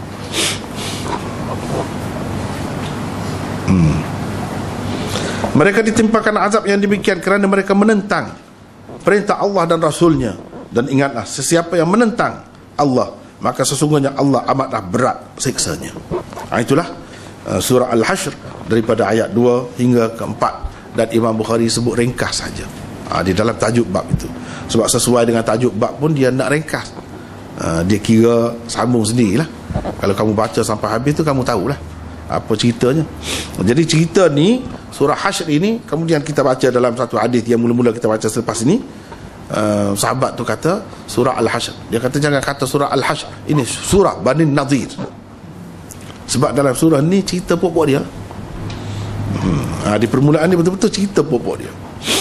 S1: Hmm. Mereka ditimpakan azab yang demikian kerana mereka menentang perintah Allah dan Rasulnya. Dan ingatlah, sesiapa yang menentang Allah, maka sesungguhnya Allah amatlah berat siksanya. Ha, itulah uh, surah Al-Hashr daripada ayat dua hingga ke empat. Dan Imam Bukhari sebut ringkas saja, ha, di dalam tajuk bab itu. Sebab sesuai dengan tajuk bab pun dia nak ringkas. Uh, dia kira sambung sendirilah. Kalau kamu baca sampai habis tu kamu tahulah apa ceritanya. Jadi cerita ni, surah Hashr ini, kemudian kita baca dalam satu hadis yang mula-mula kita baca selepas ini. Uh, sahabat tu kata surah Al-Hashr. Dia kata jangan kata surah Al-Hashr, ini surah Bani Nadir. Sebab dalam surah ni cerita pokok dia. Hmm. Ha, di permulaan ni betul-betul cerita pokok dia.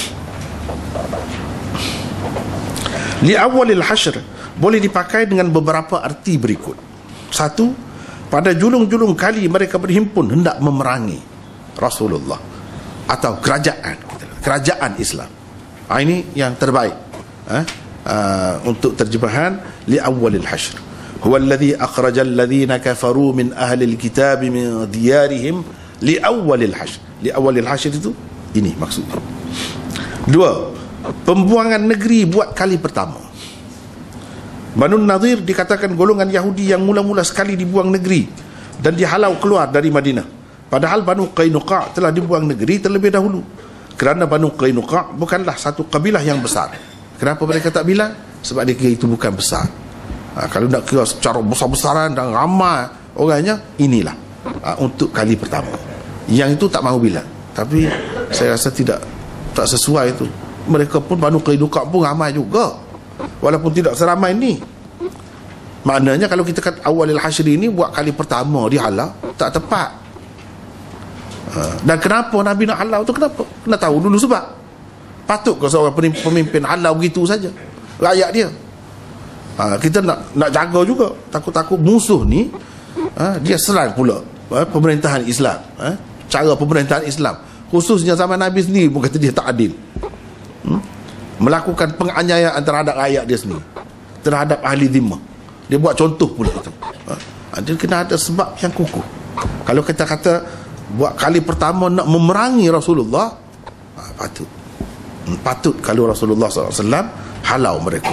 S1: Li awalil hashr boleh dipakai dengan beberapa arti berikut. Satu, pada julung-julung kali mereka berhimpun hendak memerangi Rasulullah atau kerajaan kerajaan Islam. Ha, ini yang terbaik. Ha? Uh, untuk terjemahan li awalil hashr. Huwa alladhi akhrajal ladhina kafaru min ahli alkitab min diyarihim li awalil hashr. Li awalil hashr itu ini maksudnya. Dua, pembuangan negeri buat kali pertama. Banu Nadir dikatakan golongan Yahudi yang mula-mula sekali dibuang negeri dan dihalau keluar dari Madinah. Padahal Banu Qainuqa telah dibuang negeri terlebih dahulu. Kerana Banu Qainuqa bukanlah satu kabilah yang besar. Kenapa mereka tak bilang? Sebab dia kira itu bukan besar. Ha, kalau nak kira secara besar-besaran dan ramai orangnya, inilah ha, untuk kali pertama. Yang itu tak mahu bilang. Tapi saya rasa tidak tak sesuai itu. Mereka pun Banu Qainuqa pun ramai juga, walaupun tidak seramai ni. Maknanya kalau kita kata awalil hashr ini buat kali pertama dihalau, tak tepat. Ha, dan kenapa Nabi nak halau tu? Kenapa? Kena tahu dulu sebab. Patut ke seorang pemimpin halau begitu saja rakyat dia? Ha, kita nak nak jaga juga. Takut-takut musuh ni ha, dia serang pula ha, pemerintahan Islam, ha, cara pemerintahan Islam, khususnya zaman Nabi sendiri pun kata dia tak adil. Hmm? Melakukan penganiayaan terhadap rakyat dia sendiri, terhadap ahli dhimmah. Dia buat contoh pula itu. Ha, dia kena ada sebab yang kukuh. Kalau kita kata buat kali pertama nak memerangi Rasulullah, ha, patut patut kalau Rasulullah sallallahu alaihi wasallam halau mereka.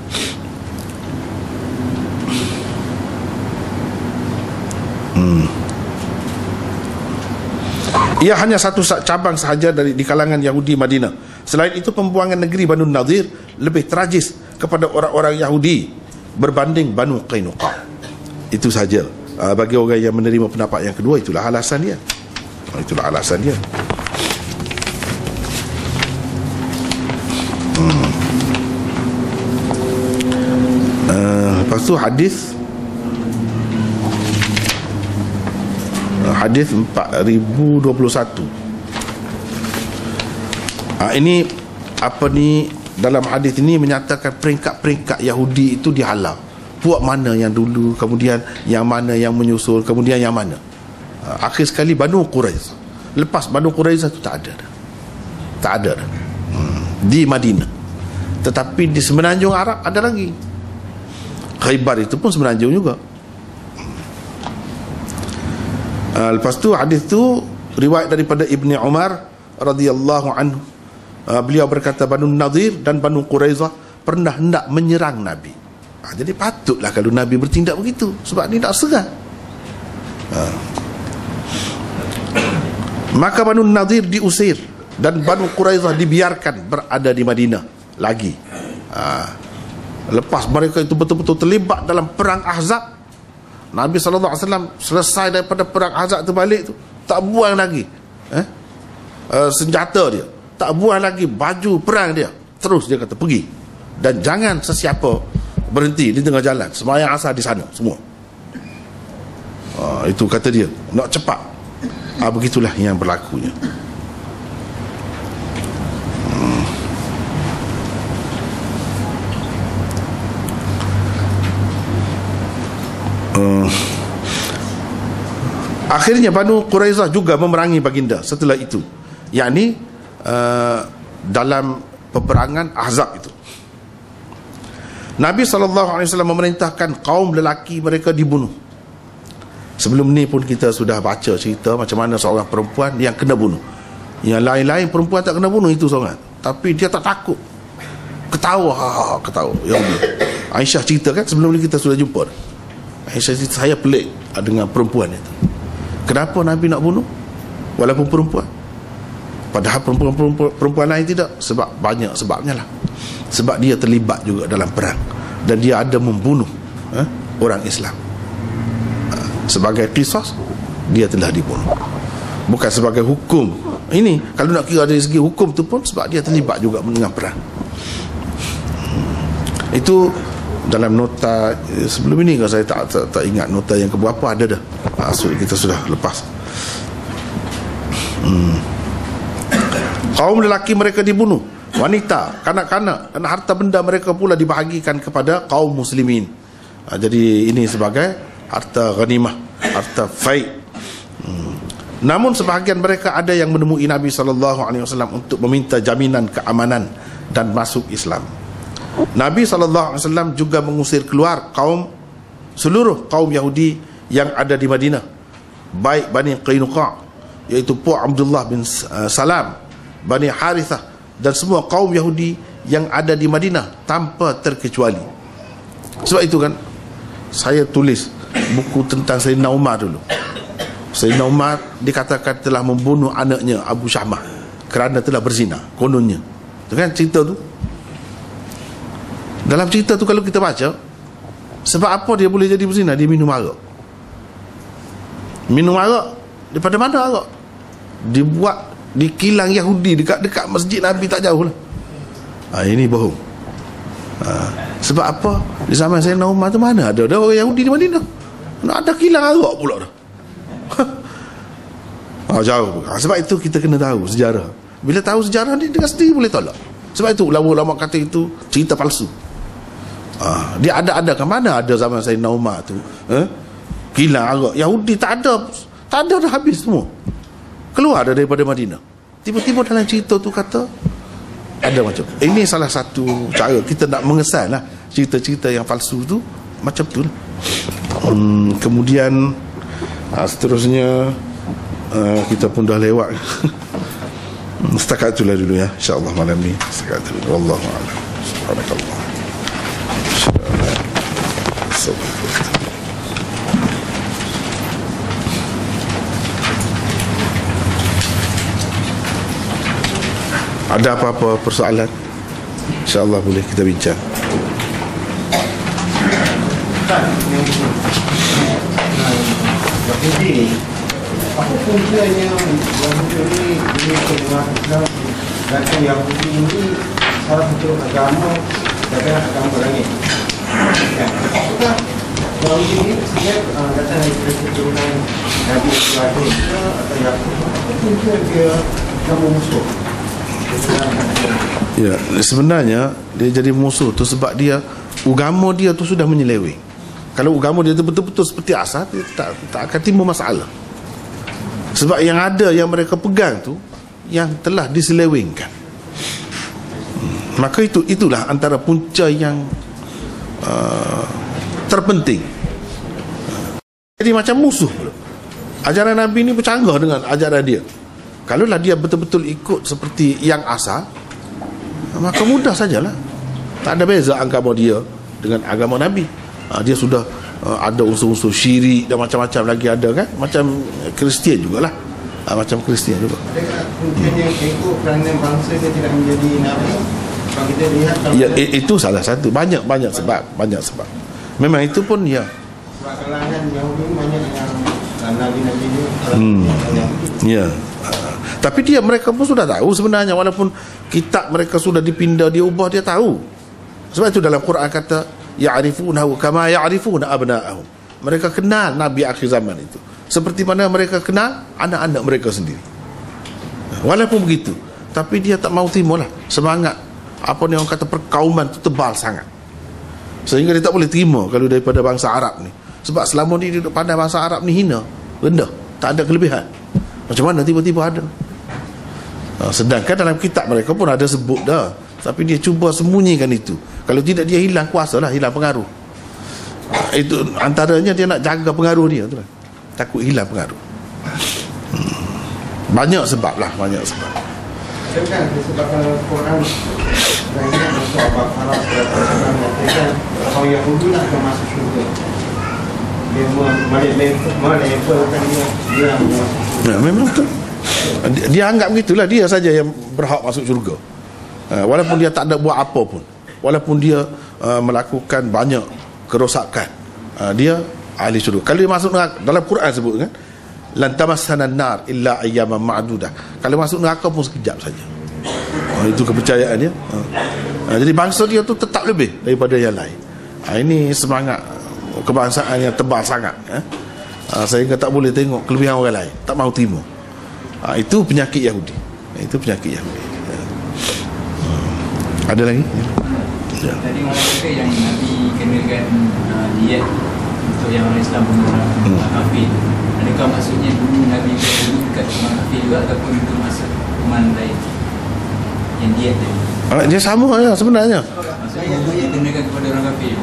S1: hmm. Ia hanya satu cabang sahaja dari di kalangan Yahudi Madinah. Selain itu, pembuangan negeri Banu Nadir lebih tragis kepada orang-orang Yahudi berbanding Banu Qainuqa. Itu saja. Uh, bagi orang yang menerima pendapat yang kedua, itulah alasan dia. uh, Itulah alasan dia. hmm. uh, Lepas tu hadis uh, Hadis empat ribu dua puluh satu. uh, Ini apa ni, dalam hadis ini menyatakan peringkat-peringkat Yahudi itu dihalau. Puak mana yang dulu, kemudian yang mana yang menyusul, kemudian yang mana. uh, Akhir sekali Banu Quraisyah. Lepas Banu Quraisyah itu tak ada dah. Tak ada dah. hmm. Di Madinah. Tetapi di semenanjung Arab ada lagi. Khaybar itu pun semenanjung juga. uh, Lepas tu hadis tu riwayat daripada Ibni Umar radhiyallahu anhu. uh, Beliau berkata Banu Nadir dan Banu Quraisyah pernah hendak menyerang Nabi. Ha, jadi patutlah kalau Nabi bertindak begitu, sebab dia nak serang. Ha. Maka Banu Nadir diusir dan Banu Quraizah dibiarkan berada di Madinah lagi. Ha. Lepas mereka itu betul-betul terlibat dalam perang Ahzab, Nabi sallallahu alaihi wasallam selesai daripada perang Ahzab tu balik tu, tak buang lagi eh? uh, senjata dia, tak buang lagi baju perang dia, terus dia kata pergi, dan jangan sesiapa berhenti di tengah jalan, sembahyang asar di sana semua. Uh, itu kata dia, nak cepat. Uh, begitulah yang berlakunya. Uh, akhirnya Banu Quraizah juga memerangi baginda setelah itu, yakni uh, dalam peperangan Ahzab itu. Nabi sallallahu alaihi wasallam memerintahkan kaum lelaki mereka dibunuh. Sebelum ni pun kita sudah baca cerita macam mana seorang perempuan yang kena bunuh. Yang lain-lain perempuan tak kena bunuh, itu seorang, tapi dia tak takut, ketawa, ha, ha, ketawa. Ya Allah. Aisyah cerita kan, sebelum ni kita sudah jumpa. Aisyah cerita, saya pelik dengan perempuan itu. Kenapa Nabi nak bunuh walaupun perempuan, padahal perempuan-perempuan perempuan lain tidak? Sebab banyak sebabnya lah. Sebab dia terlibat juga dalam perang, dan dia ada membunuh eh, orang Islam. Sebagai qisas, dia telah dibunuh, bukan sebagai hukum. Ini kalau nak kira dari segi hukum tu pun, sebab dia terlibat juga dengan perang. Itu dalam nota sebelum ini, kalau saya tak, tak, tak ingat nota yang keberapa ada dah. Ha, so kita sudah lepas. hmm. Kaum lelaki mereka dibunuh, wanita, kanak-kanak dan harta benda mereka pula dibahagikan kepada kaum muslimin. Ha, jadi ini sebagai harta ghanimah, harta fai'. hmm. Namun sebahagian mereka ada yang menemui Nabi sallallahu alaihi wasallam untuk meminta jaminan keamanan dan masuk Islam. Nabi sallallahu alaihi wasallam juga mengusir keluar kaum seluruh kaum Yahudi yang ada di Madinah, baik Bani Qainuqa, iaitu Puak Abdullah bin Salam, Bani Harithah, dan semua kaum Yahudi yang ada di Madinah tanpa terkecuali. Sebab itu kan saya tulis buku tentang Sayyidina Umar dulu. Sayyidina Umar dikatakan telah membunuh anaknya Abu Syahmah kerana telah berzina, kononnya. Itu kan cerita tu. Dalam cerita tu kalau kita baca, sebab apa dia boleh jadi berzina? Dia minum arak. Minum arak, daripada mana arak? Dibuat di kilang Yahudi dekat-dekat masjid Nabi, tak jauh lah. Ha, ini bohong. Ha, sebab apa? Di zaman Sayyidina Umar tu mana ada ada orang Yahudi di Madinah? Nak ada kilang arak pula dah. Ha, jauh. Ha, sebab itu kita kena tahu sejarah. Bila tahu sejarah ni, dengan sendiri boleh tolak. Sebab itu ulama-ulama kata itu cerita palsu. Ha, dia ada-ada kan, mana ada zaman Sayyidina Umar tu eh? Kilang arak Yahudi tak ada, tak ada, dah habis semua, keluar dah daripada Madinah. Tiba-tiba dalam cerita tu kata ada macam ini. Salah satu cara kita nak mengesan lah cerita-cerita yang palsu tu, macam tu lah. hmm, Kemudian ha, seterusnya uh, kita pun dah lewat. Setakat itulah dulu ya, insyaAllah malam ni. Setakat itu dulu. Wallahu'alam. Subhanakallah. Ada apa-apa persoalan, InsyaAllah boleh kita bincang.
S2: Jadi apa fungsinya Yahudi ini ini dengan Islam? Dan Yahudi ini salah satu agama dari agama lain. Ya, apakah Yahudi ini sebenarnya datang dari keturunan Nabi Ibrahim atau Yakub? Apa fungsi dia kamu musuh?
S1: Ya, sebenarnya dia jadi musuh tu sebab dia agama dia tu sudah menyeleweng. Kalau agama dia tu betul-betul seperti asal, dia tak, tak akan timbul masalah. Sebab yang ada yang mereka pegang tu yang telah diselewengkan. hmm. Maka itu itulah antara punca yang uh, terpenting. Jadi macam musuh. Ajaran Nabi ni bercanggah dengan ajaran dia. Kalaulah dia betul-betul ikut seperti yang asal, maka mudah sajalah. Tak ada beza agama dia dengan agama Nabi. Ha, dia sudah uh, ada unsur-unsur syirik dan macam-macam lagi ada kan, macam Kristian jugalah. Ha, macam Kristian juga.
S2: Adakah punca yang ikut kerana bangsa dia tidak menjadi Nabi? Kalau kita lihat
S1: Ya, itu salah satu. Banyak-banyak sebab, banyak sebab. Memang itu pun ya.
S2: sebab kalangan Yahudi banyak yang Nabi-Nabi ni
S1: Hmm.
S2: Yahudi.
S1: Ya. Uh, tapi dia mereka pun sudah tahu sebenarnya, walaupun kitab mereka sudah dipindah, dia ubah, dia tahu. Sebab itu dalam Quran kata ya'rifunahu kama ya'rifuna abna'ahum. Mereka kenal Nabi akhir zaman itu seperti mana mereka kenal anak-anak mereka sendiri. Walaupun begitu, tapi dia tak mau terima lah semangat apa ni orang kata perkauman itu tebal sangat, sehingga dia tak boleh terima kalau daripada bangsa Arab ni. Sebab selama ni dia duduk pandang bangsa Arab ni hina, rendah, tak ada kelebihan. Macam mana tiba-tiba ada? Ha, sedangkan dalam kitab mereka pun ada sebut dah, tapi dia cuba sembunyikan itu. Kalau tidak dia hilang kuasa lah, hilang pengaruh. Ha, itu antaranya dia nak jaga pengaruh dia tu lah. Takut hilang pengaruh. Hmm. Banyak sebab lah, banyak sebab.
S2: Kan disebabkan Quran dan ini masuk abad Arab Quran mengatakan kalau Yahudi nak akan masuk syurga. Dia melabelkan dia dia yang masuk syurga.
S1: Ya, memang betul. Dia, dia anggap begitulah, dia saja yang berhak masuk syurga. Uh, walaupun dia tak ada buat apa pun, walaupun dia uh, melakukan banyak kerosakan, uh, dia ahli syurga. Kalau dia masuk neraka, dalam Quran sebut kan, lan tamassana an-nar illa ayyaman ma'dudah. Kalau masuk neraka pun sekejap saja. Uh, itu kepercayaan dia. Uh. Uh, jadi bangsa dia tu tetap lebih daripada yang lain. Uh, ini semangat kebangsaan yang tebal sangat. Uh. Uh, sehingga tak boleh tengok kelebihan orang lain, tak mahu terima. Uh, itu penyakit Yahudi. Uh, itu penyakit Yahudi. Uh. Uh. Ada lagi?
S3: Ya. Tadi orang kata yang Nabi kenakan uh, diet untuk yang orang Islam bunuh orang hmm. kafir. Adakah maksudnya dulu Nabi bunuh dekat orang kafir juga ataupun itu maksud hukuman lain yang diet tadi?
S1: Ah, dia sama ya sebenarnya.
S3: Maksudnya dia kenakan kepada orang kafir.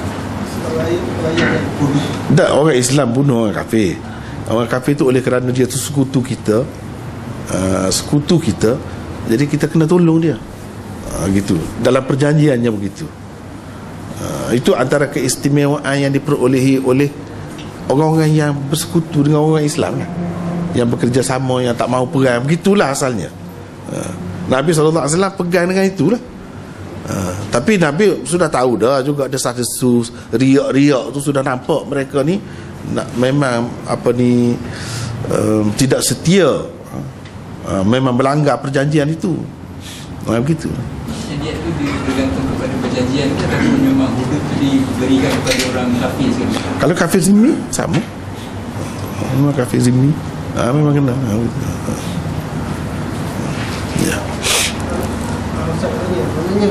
S1: Tak, orang Islam bunuh orang kafir. Orang kafir tu oleh kerana dia tu sekutu kita, uh, sekutu kita, jadi kita kena tolong dia. Uh, gitu. Dalam perjanjiannya begitu. Uh, itu antara keistimewaan yang diperolehi oleh orang-orang yang bersekutu dengan orang Islam kan? Yang bekerja sama, yang tak mahu perang. Begitulah asalnya. uh, Nabi sallallahu alaihi wasallam pegang dengan itulah. uh, Tapi Nabi sudah tahu dah juga ada satu riak-riak tu sudah nampak mereka ni nak, memang apa ni uh, tidak setia, uh, memang melanggar perjanjian itu. uh, Begitu.
S3: Dia tu bergantung kepada perjanjian ke ataupun memang hudud tu diberikan kepada orang kafir sekali?
S1: Kalau kafir zimmi sama. Memang kafir zimmi ha, memang kena. Ha, ya.
S2: Maksudnya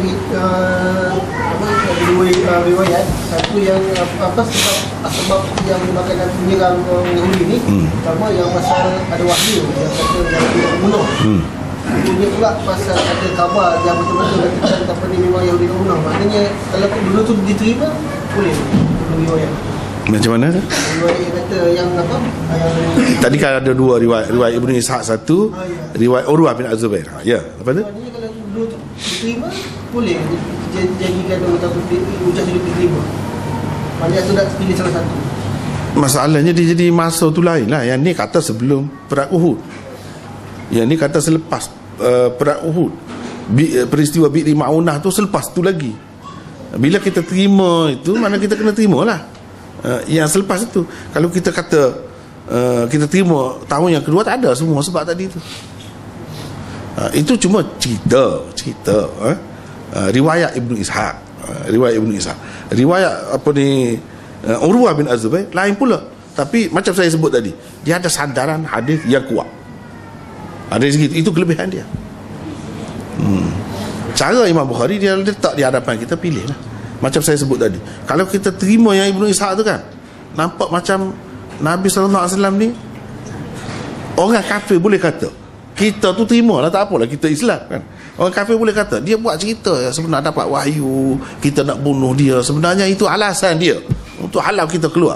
S2: apa riwayat satu yang apa sebab sebab yang menyebabkan menyerang orang Yahudi ni, pertama yang pasal ada wahyu yang kata yang tidak bunuh. Hmm. Kemudian pula pasal ada khabar yang betul-betul katakan apa ni memang Yahudi nak bunuh. Maknanya kalau dulu tu diterima boleh riwayat.
S1: Macam mana tu?
S2: Riwayat yang kata yang apa? Yang
S1: tadi kan ada dua riwayat, riwayat Ibnu Ishaq satu, ah, ya. Riwayat Urwah bin Az-Zubair. Ha, ya, apa tu?
S2: Maknanya kalau dulu tu diterima boleh jadikan orang ucap jadi diterima. Maknanya tu nak pilih salah satu.
S1: Masalahnya dia jadi masa tu lain lah. Yang ni kata sebelum perang Uhud, yang ni kata selepas uh, perang Uhud. Bi, uh, peristiwa Bi'ri Ma'unah tu selepas tu lagi. Bila kita terima itu, mana kita kena terima lah. uh, Yang selepas itu, kalau kita kata uh, kita terima tahun yang kedua, tak ada semua sebab tadi tu. uh, Itu cuma cerita Cerita uh, uh, riwayat Ibnu Ishaq, uh, Riwayat Ibnu Ishaq. Riwayat apa ni uh, Urwah bin Az-Zubair lain pula. Tapi macam saya sebut tadi, dia ada sandaran hadis yang kuat. Ada segitu, itu kelebihan dia. Hmm. Cara Imam Bukhari dia letak di hadapan kita, pilih lah. Macam saya sebut tadi, kalau kita terima yang Ibnu Ishaq tu kan, nampak macam Nabi sallallahu alaihi wasallam ni, orang kafir boleh kata kita tu terima lah, tak apalah kita Islam kan. Orang kafir boleh kata dia buat cerita ya, sebenarnya dapat wahyu kita nak bunuh dia, sebenarnya itu alasan dia untuk halau kita keluar.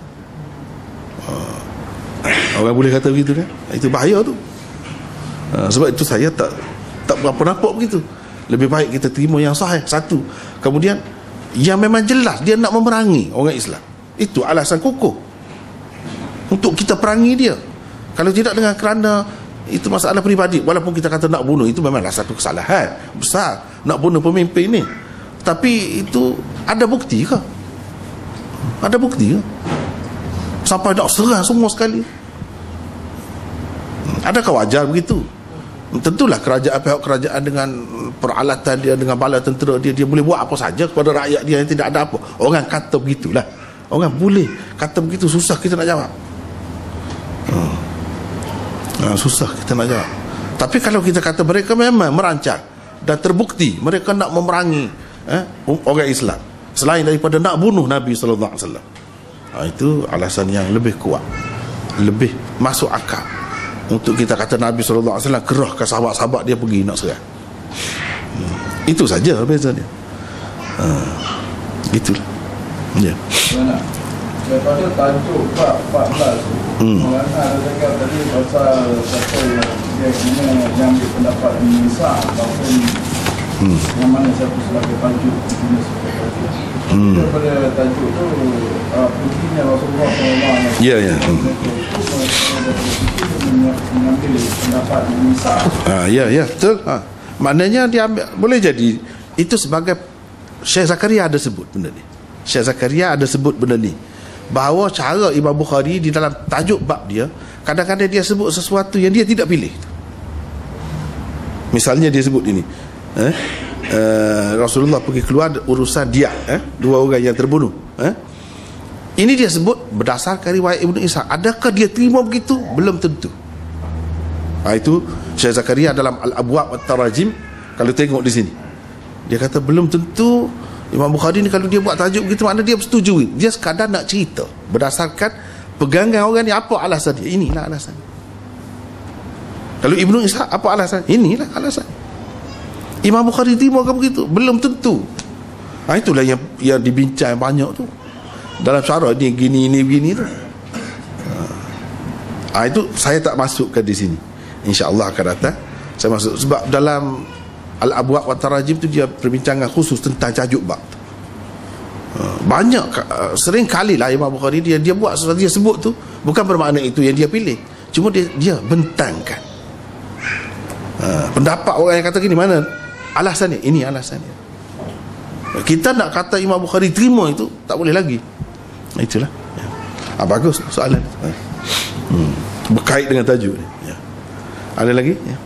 S1: Orang boleh kata begitu kan. Itu bahaya tu. Uh, sebab itu saya tak tak berapa nampak begitu. Lebih baik kita terima yang sahih satu. Kemudian yang memang jelas dia nak memerangi orang Islam. Itu alasan kukuh untuk kita perangi dia. Kalau tidak dengan kerana itu masalah peribadi, walaupun kita kata nak bunuh, itu memanglah satu kesalahan besar, nak bunuh pemimpin ni. Tapi itu ada bukti ke? Ada bukti ke? Sampai nak serang semua sekali. Adakah wajar begitu? Tentulah kerajaan, pihak kerajaan dengan peralatan dia, dengan bala tentera dia, dia boleh buat apa saja kepada rakyat dia yang tidak ada apa. Orang kata begitulah. Orang boleh kata begitu, susah kita nak jawab. Hmm. Ha, susah kita nak jawab. Tapi kalau kita kata mereka memang merancang dan terbukti mereka nak memerangi eh, orang Islam selain daripada nak bunuh Nabi sallallahu alaihi wasallam, ha, itu alasan yang lebih kuat, lebih masuk akal untuk kita kata Nabi sallallahu alaihi wasallam kerahkan sahabat-sahabat dia pergi nak serang. Hmm. Itu saja bezanya. Ha, itulah. Ya.
S4: Mana? Daripada tajuk bab empat belas tu, hmm. Maulana ada cakap tadi pasal siapa dia kena yang berpendapat menyisak ataupun hmm. yang mana siapa sebagai tajuk kena sebagai tajuk. Hmm. Daripada tajuk tu uh, pentingnya Rasulullah sallallahu alaihi wasallam.
S1: Ya, ya. Hmm.
S4: mengambil pendapat menyisak.
S1: Ah, ya, ya, betul. Ha. Maknanya dia ambil, boleh jadi itu sebagai Syekh Zakaria ada sebut benda ni. Syekh Zakaria ada sebut benda ni, bahawa cara Imam Bukhari di dalam tajuk bab dia, kadang-kadang dia sebut sesuatu yang dia tidak pilih. Misalnya dia sebut ini, eh, uh, Rasulullah pergi keluar urusan dia, eh, dua orang yang terbunuh, eh. Ini dia sebut berdasarkan riwayat Ibnu Ishaq. Adakah dia terima begitu? Belum tentu. Ha, itu Syekh Zakaria dalam Al-Abwab At-Tarajim, kalau tengok di sini dia kata belum tentu Imam Bukhari ni kalau dia buat tajuk begitu makna dia bersetuju. Dia sekadar nak cerita berdasarkan pegangan orang ni, apa alasan dia, inilah alasan. Kalau Ibnu Ishaq, apa alasan? Inilah alasan. Imam Bukhari terima ke begitu? Belum tentu. Ha, itulah yang yang dibincang banyak tu dalam syarah ni, gini ni begini tu. Ha, itu saya tak masukkan di sini. InsyaAllah akan datang saya masuk, sebab dalam Al-Abwab wa Tarajim tu dia perbincangan khusus tentang tajuk bab. Banyak, sering kali lah Imam Bukhari dia dia buat sesuatu, dia sebut tu bukan bermakna itu yang dia pilih, cuma dia dia bentangkan ha, pendapat orang yang kata gini, mana alasannya, ini alasannya. Kita nak kata Imam Bukhari terima itu tak boleh lagi. Itulah ya. Ha, bagus soalan ha. hmm. berkait dengan tajuk ni ya. Ada lagi ya.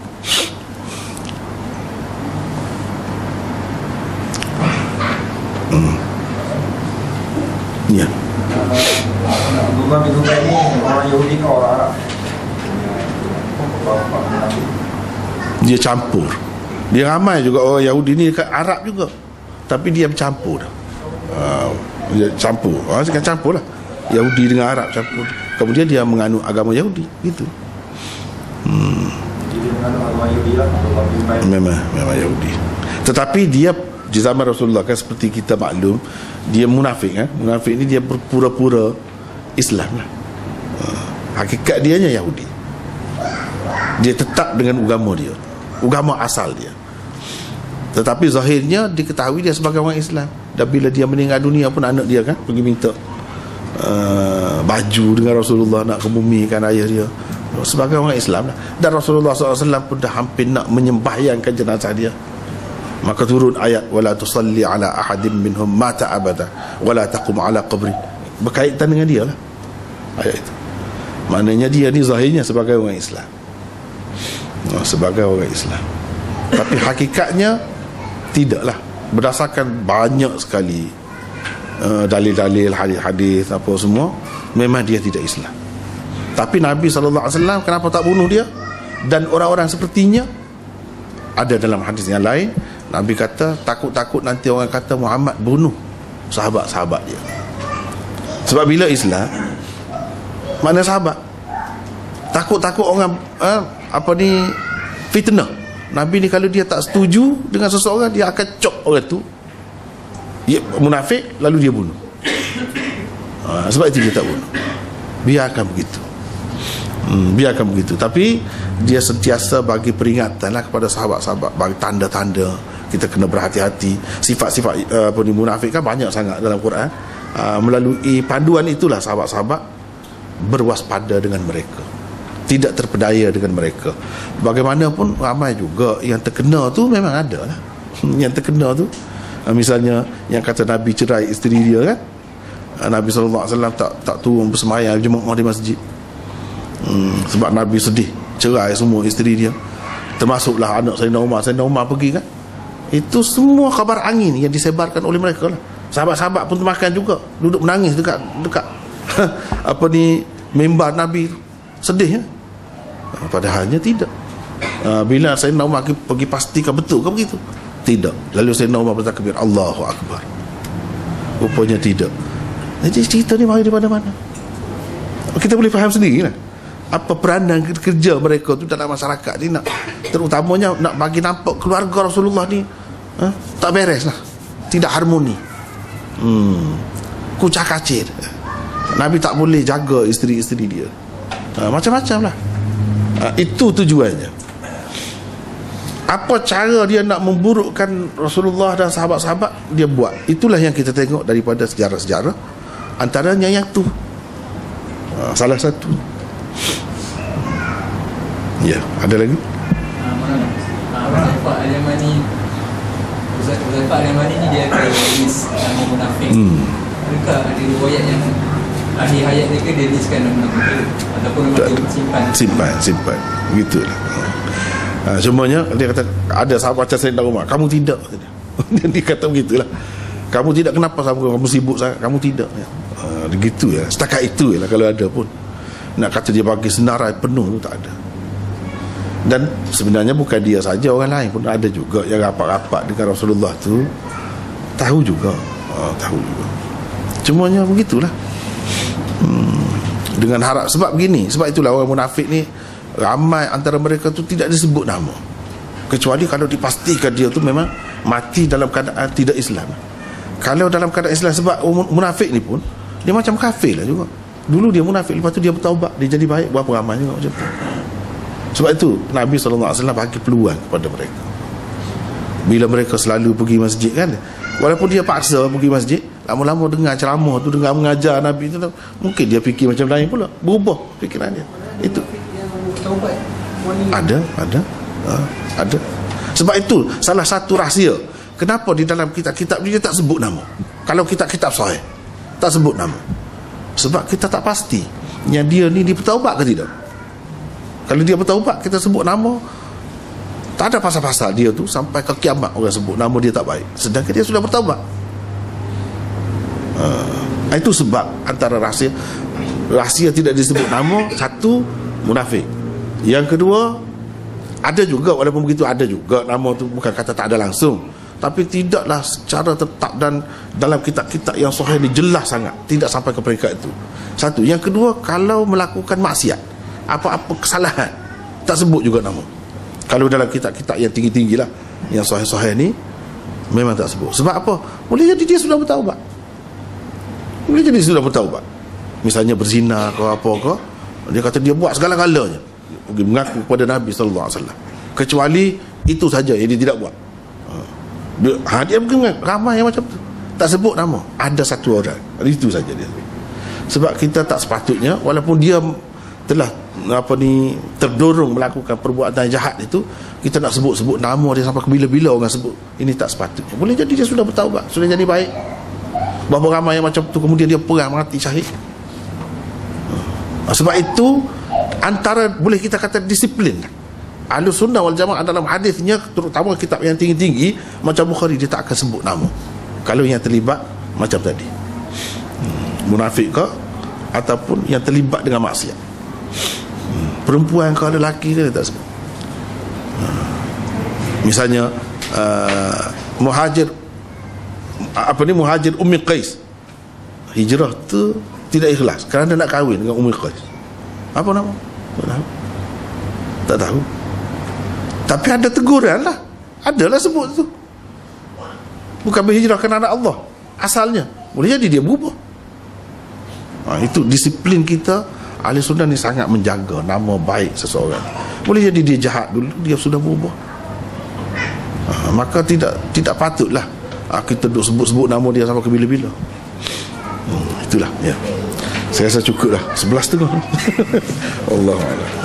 S1: Hmm. Ya.
S2: Abdullah bin Zubair ni orang Yahudi ke orang Arab?
S1: Dia campur. Dia ramai juga orang Yahudi ni dekat Arab juga, tapi dia bercampur dah. Uh, dia campur. Ah, uh, sekarang campur lah. Yahudi dengan Arab campur. Kemudian dia menganut agama Yahudi gitu. Hmm.
S2: Dia menganut agama Yahudi lah.
S1: Memang memang Yahudi. Tetapi dia di zaman Rasulullah kan seperti kita maklum, dia munafik kan. Munafik ni dia berpura-pura Islam lah. Uh, hakikat dia hanya Yahudi. Dia tetap dengan agama dia, agama asal dia. Tetapi zahirnya diketahui dia sebagai orang Islam. Dan bila dia meninggal dunia pun anak dia kan pergi minta uh, baju dengan Rasulullah, nak kebumikan ayah dia sebagai orang Islam lah. Dan Rasulullah sallallahu alaihi wasallam pun dah hampir nak menyembahyangkan jenazah dia, maka turun ayat wala tusalli ala ahadin minhum mata abada wala taqum ala qabri. Berkaitan dengan dia lah ayat itu. Maknanya dia ni zahirnya sebagai orang Islam, oh, sebagai orang Islam, tapi hakikatnya tidaklah, berdasarkan banyak sekali uh, dalil-dalil, hadis-hadis apa semua, memang dia tidak Islam. Tapi Nabi sallallahu alaihi wasallam kenapa tak bunuh dia? Dan orang-orang sepertinya, ada dalam hadis yang lain Nabi kata takut-takut nanti orang kata Muhammad bunuh sahabat-sahabat dia. Sebab bila Islam, mana sahabat? Takut-takut orang eh, apa ni fitnah. Nabi ni kalau dia tak setuju dengan seseorang, dia akan cop orang tu, dia munafik, lalu dia bunuh. Ha, sebab itu dia tak bunuh. Biarkan begitu. Hmm, biarkan begitu. Tapi dia sentiasa bagi peringatan lah kepada sahabat-sahabat, bagi tanda-tanda kita kena berhati-hati. Sifat-sifat uh, apa ni munafik kan banyak sangat dalam Quran. Uh, melalui panduan itulah sahabat-sahabat berwaspada dengan mereka, tidak terpedaya dengan mereka. Bagaimanapun ramai juga yang terkena tu memang ada lah. Yang terkena tu uh, misalnya yang kata Nabi cerai isteri dia kan, uh, Nabi sallallahu alaihi wasallam tak tak turun bersemayam jemaah di masjid. Hmm, sebab Nabi sedih, cerai semua isteri dia, termasuklah anak Sayyidina Umar. Sayyidina Umar pergi kan, itu semua kabar angin yang disebarkan oleh mereka lah. Sahabat-sahabat pun termakan juga, duduk menangis dekat dekat apa ni mimbar Nabi, sedih ya? Padahalnya tidak. Bila Sayyidina Umar pergi pastikan betul ke begitu? Tidak. Lalu Sayyidina Umar bertakbir Allahu Akbar. Rupanya tidak. Jadi cerita ni mari daripada mana? Kita boleh faham sendiri lah apa peranan kerja mereka tu dalam masyarakat ni, nak terutamanya nak bagi nampak keluarga Rasulullah ni ha, tak beres lah, tidak harmoni, hmm, kucak kacir. Nabi tak boleh jaga isteri-isteri dia, ha, macam-macam lah. Ha, itu tujuannya. Apa cara dia nak memburukkan Rasulullah dan sahabat-sahabat, dia buat. Itulah yang kita tengok daripada sejarah-sejarah. Antaranya yang tu, ha, salah satu. Ya, ada lagi?
S3: Pak Al-Yamani, Ustaz Pak Al-Yamani ni dia ada list nama munafik. Hmm. Adakah ada riwayat yang akhir hayat dia ke dia listkan nama munafik ataupun memang dia simpan? Simpan,
S1: simpan. Begitulah. Ha, cumanya dia kata ada sahabat macam Sayyidina Umar, kamu tidak. Dia kata begitulah. Kamu tidak, kenapa kamu, kamu sibuk sangat? Kamu tidak. Ha, begitu ya. Setakat itu ya lah kalau ada pun. Nak kata dia bagi senarai penuh tu tak ada. Dan sebenarnya bukan dia saja, orang lain pun ada juga yang rapat-rapat dengan Rasulullah tu tahu juga, oh, tahu juga. Cumanya begitulah. Hmm, dengan harap, sebab begini, sebab itulah orang munafik ni ramai antara mereka tu tidak disebut nama, kecuali kalau dipastikan dia tu memang mati dalam keadaan tidak Islam. Kalau dalam keadaan Islam, sebab munafik ni pun dia macam kafir lah juga. Dulu dia munafik, lepas tu dia bertaubat, dia jadi baik. Berapa ramai juga macam tu. Sebab itu Nabi sallallahu alaihi wasallam bagi peluang kepada mereka. Bila mereka selalu pergi masjid kan, walaupun dia paksa pergi masjid, lama-lama dengar ceramah tu, dengar mengajar Nabi tu, mungkin dia fikir macam lain pula, berubah fikiran dia. Itu ada, ada, ha, ada. Sebab itu salah satu rahsia kenapa di dalam kitab-kitab dia tak sebut nama. Kalau kitab-kitab sahih tak sebut nama, sebab kita tak pasti yang dia ni dia bertaubat ke tidak. Kalau dia bertaubat, kita sebut nama, tak ada pasal-pasal dia tu sampai ke kiamat orang sebut nama dia tak baik, sedangkan dia sudah bertaubat. Uh, itu sebab antara rahsia rahsia tidak disebut nama. Satu, munafik. Yang kedua, ada juga, walaupun begitu ada juga nama tu, bukan kata tak ada langsung, tapi tidaklah secara tetap, dan dalam kitab-kitab yang sahih ni jelas sangat tidak sampai ke peringkat itu. Satu. Yang kedua, kalau melakukan maksiat, apa-apa kesalahan, tak sebut juga nama. Kalau dalam kitab-kitab yang tinggi-tinggi lah, yang sahih-sahih ni, memang tak sebut. Sebab apa? Boleh jadi dia sudah bertaubat. Boleh jadi dia sudah bertaubat. Misalnya berzina ke apa ke, dia kata dia buat segala-galanya, pergi mengaku kepada Nabi sallallahu alaihi wasallam, kecuali itu saja yang dia tidak buat. Ha, dia pergi, ramai yang macam tu, tak sebut nama. Ada satu orang, itu saja dia. Sebab kita tak sepatutnya, walaupun dia telah apa ni terdorong melakukan perbuatan jahat itu, kita nak sebut-sebut nama dia sampai ke bila-bila orang sebut. Ini tak sepatutnya. Boleh jadi dia sudah bertaubat, sudah jadi baik. Berapa ramai yang macam tu kemudian dia perang mati syahid. Sebab itu antara, boleh kita kata disiplin Ahlus Sunnah wal Jamaah dalam hadisnya, terutama kitab yang tinggi-tinggi macam Bukhari, dia tak akan sebut nama kalau yang terlibat macam tadi, hmm, munafik ke ataupun yang terlibat dengan maksiat. hmm, Perempuan ke lelaki ke, dia tak sebut. hmm. Misalnya uh, Muhajir apa ni Muhajir Ummi Qais, hijrah tu tidak ikhlas kerana nak kahwin dengan Ummi Qais. Apa nama? Tak tahu. Tak tahu. Tapi ada teguran lah, adalah sebut tu. Bukan berhijrah kerana anak Allah asalnya. Boleh jadi dia berubah. ha, Itu disiplin kita. Ahli Sunnah ni sangat menjaga nama baik seseorang. Boleh jadi dia jahat dulu, dia sudah berubah. ha, maka tidak tidak patutlah ha, kita duk sebut-sebut nama dia sampai ke bila-bila. hmm, itulah ya. Saya rasa cukup lah sebelas tengah. Allah Allah.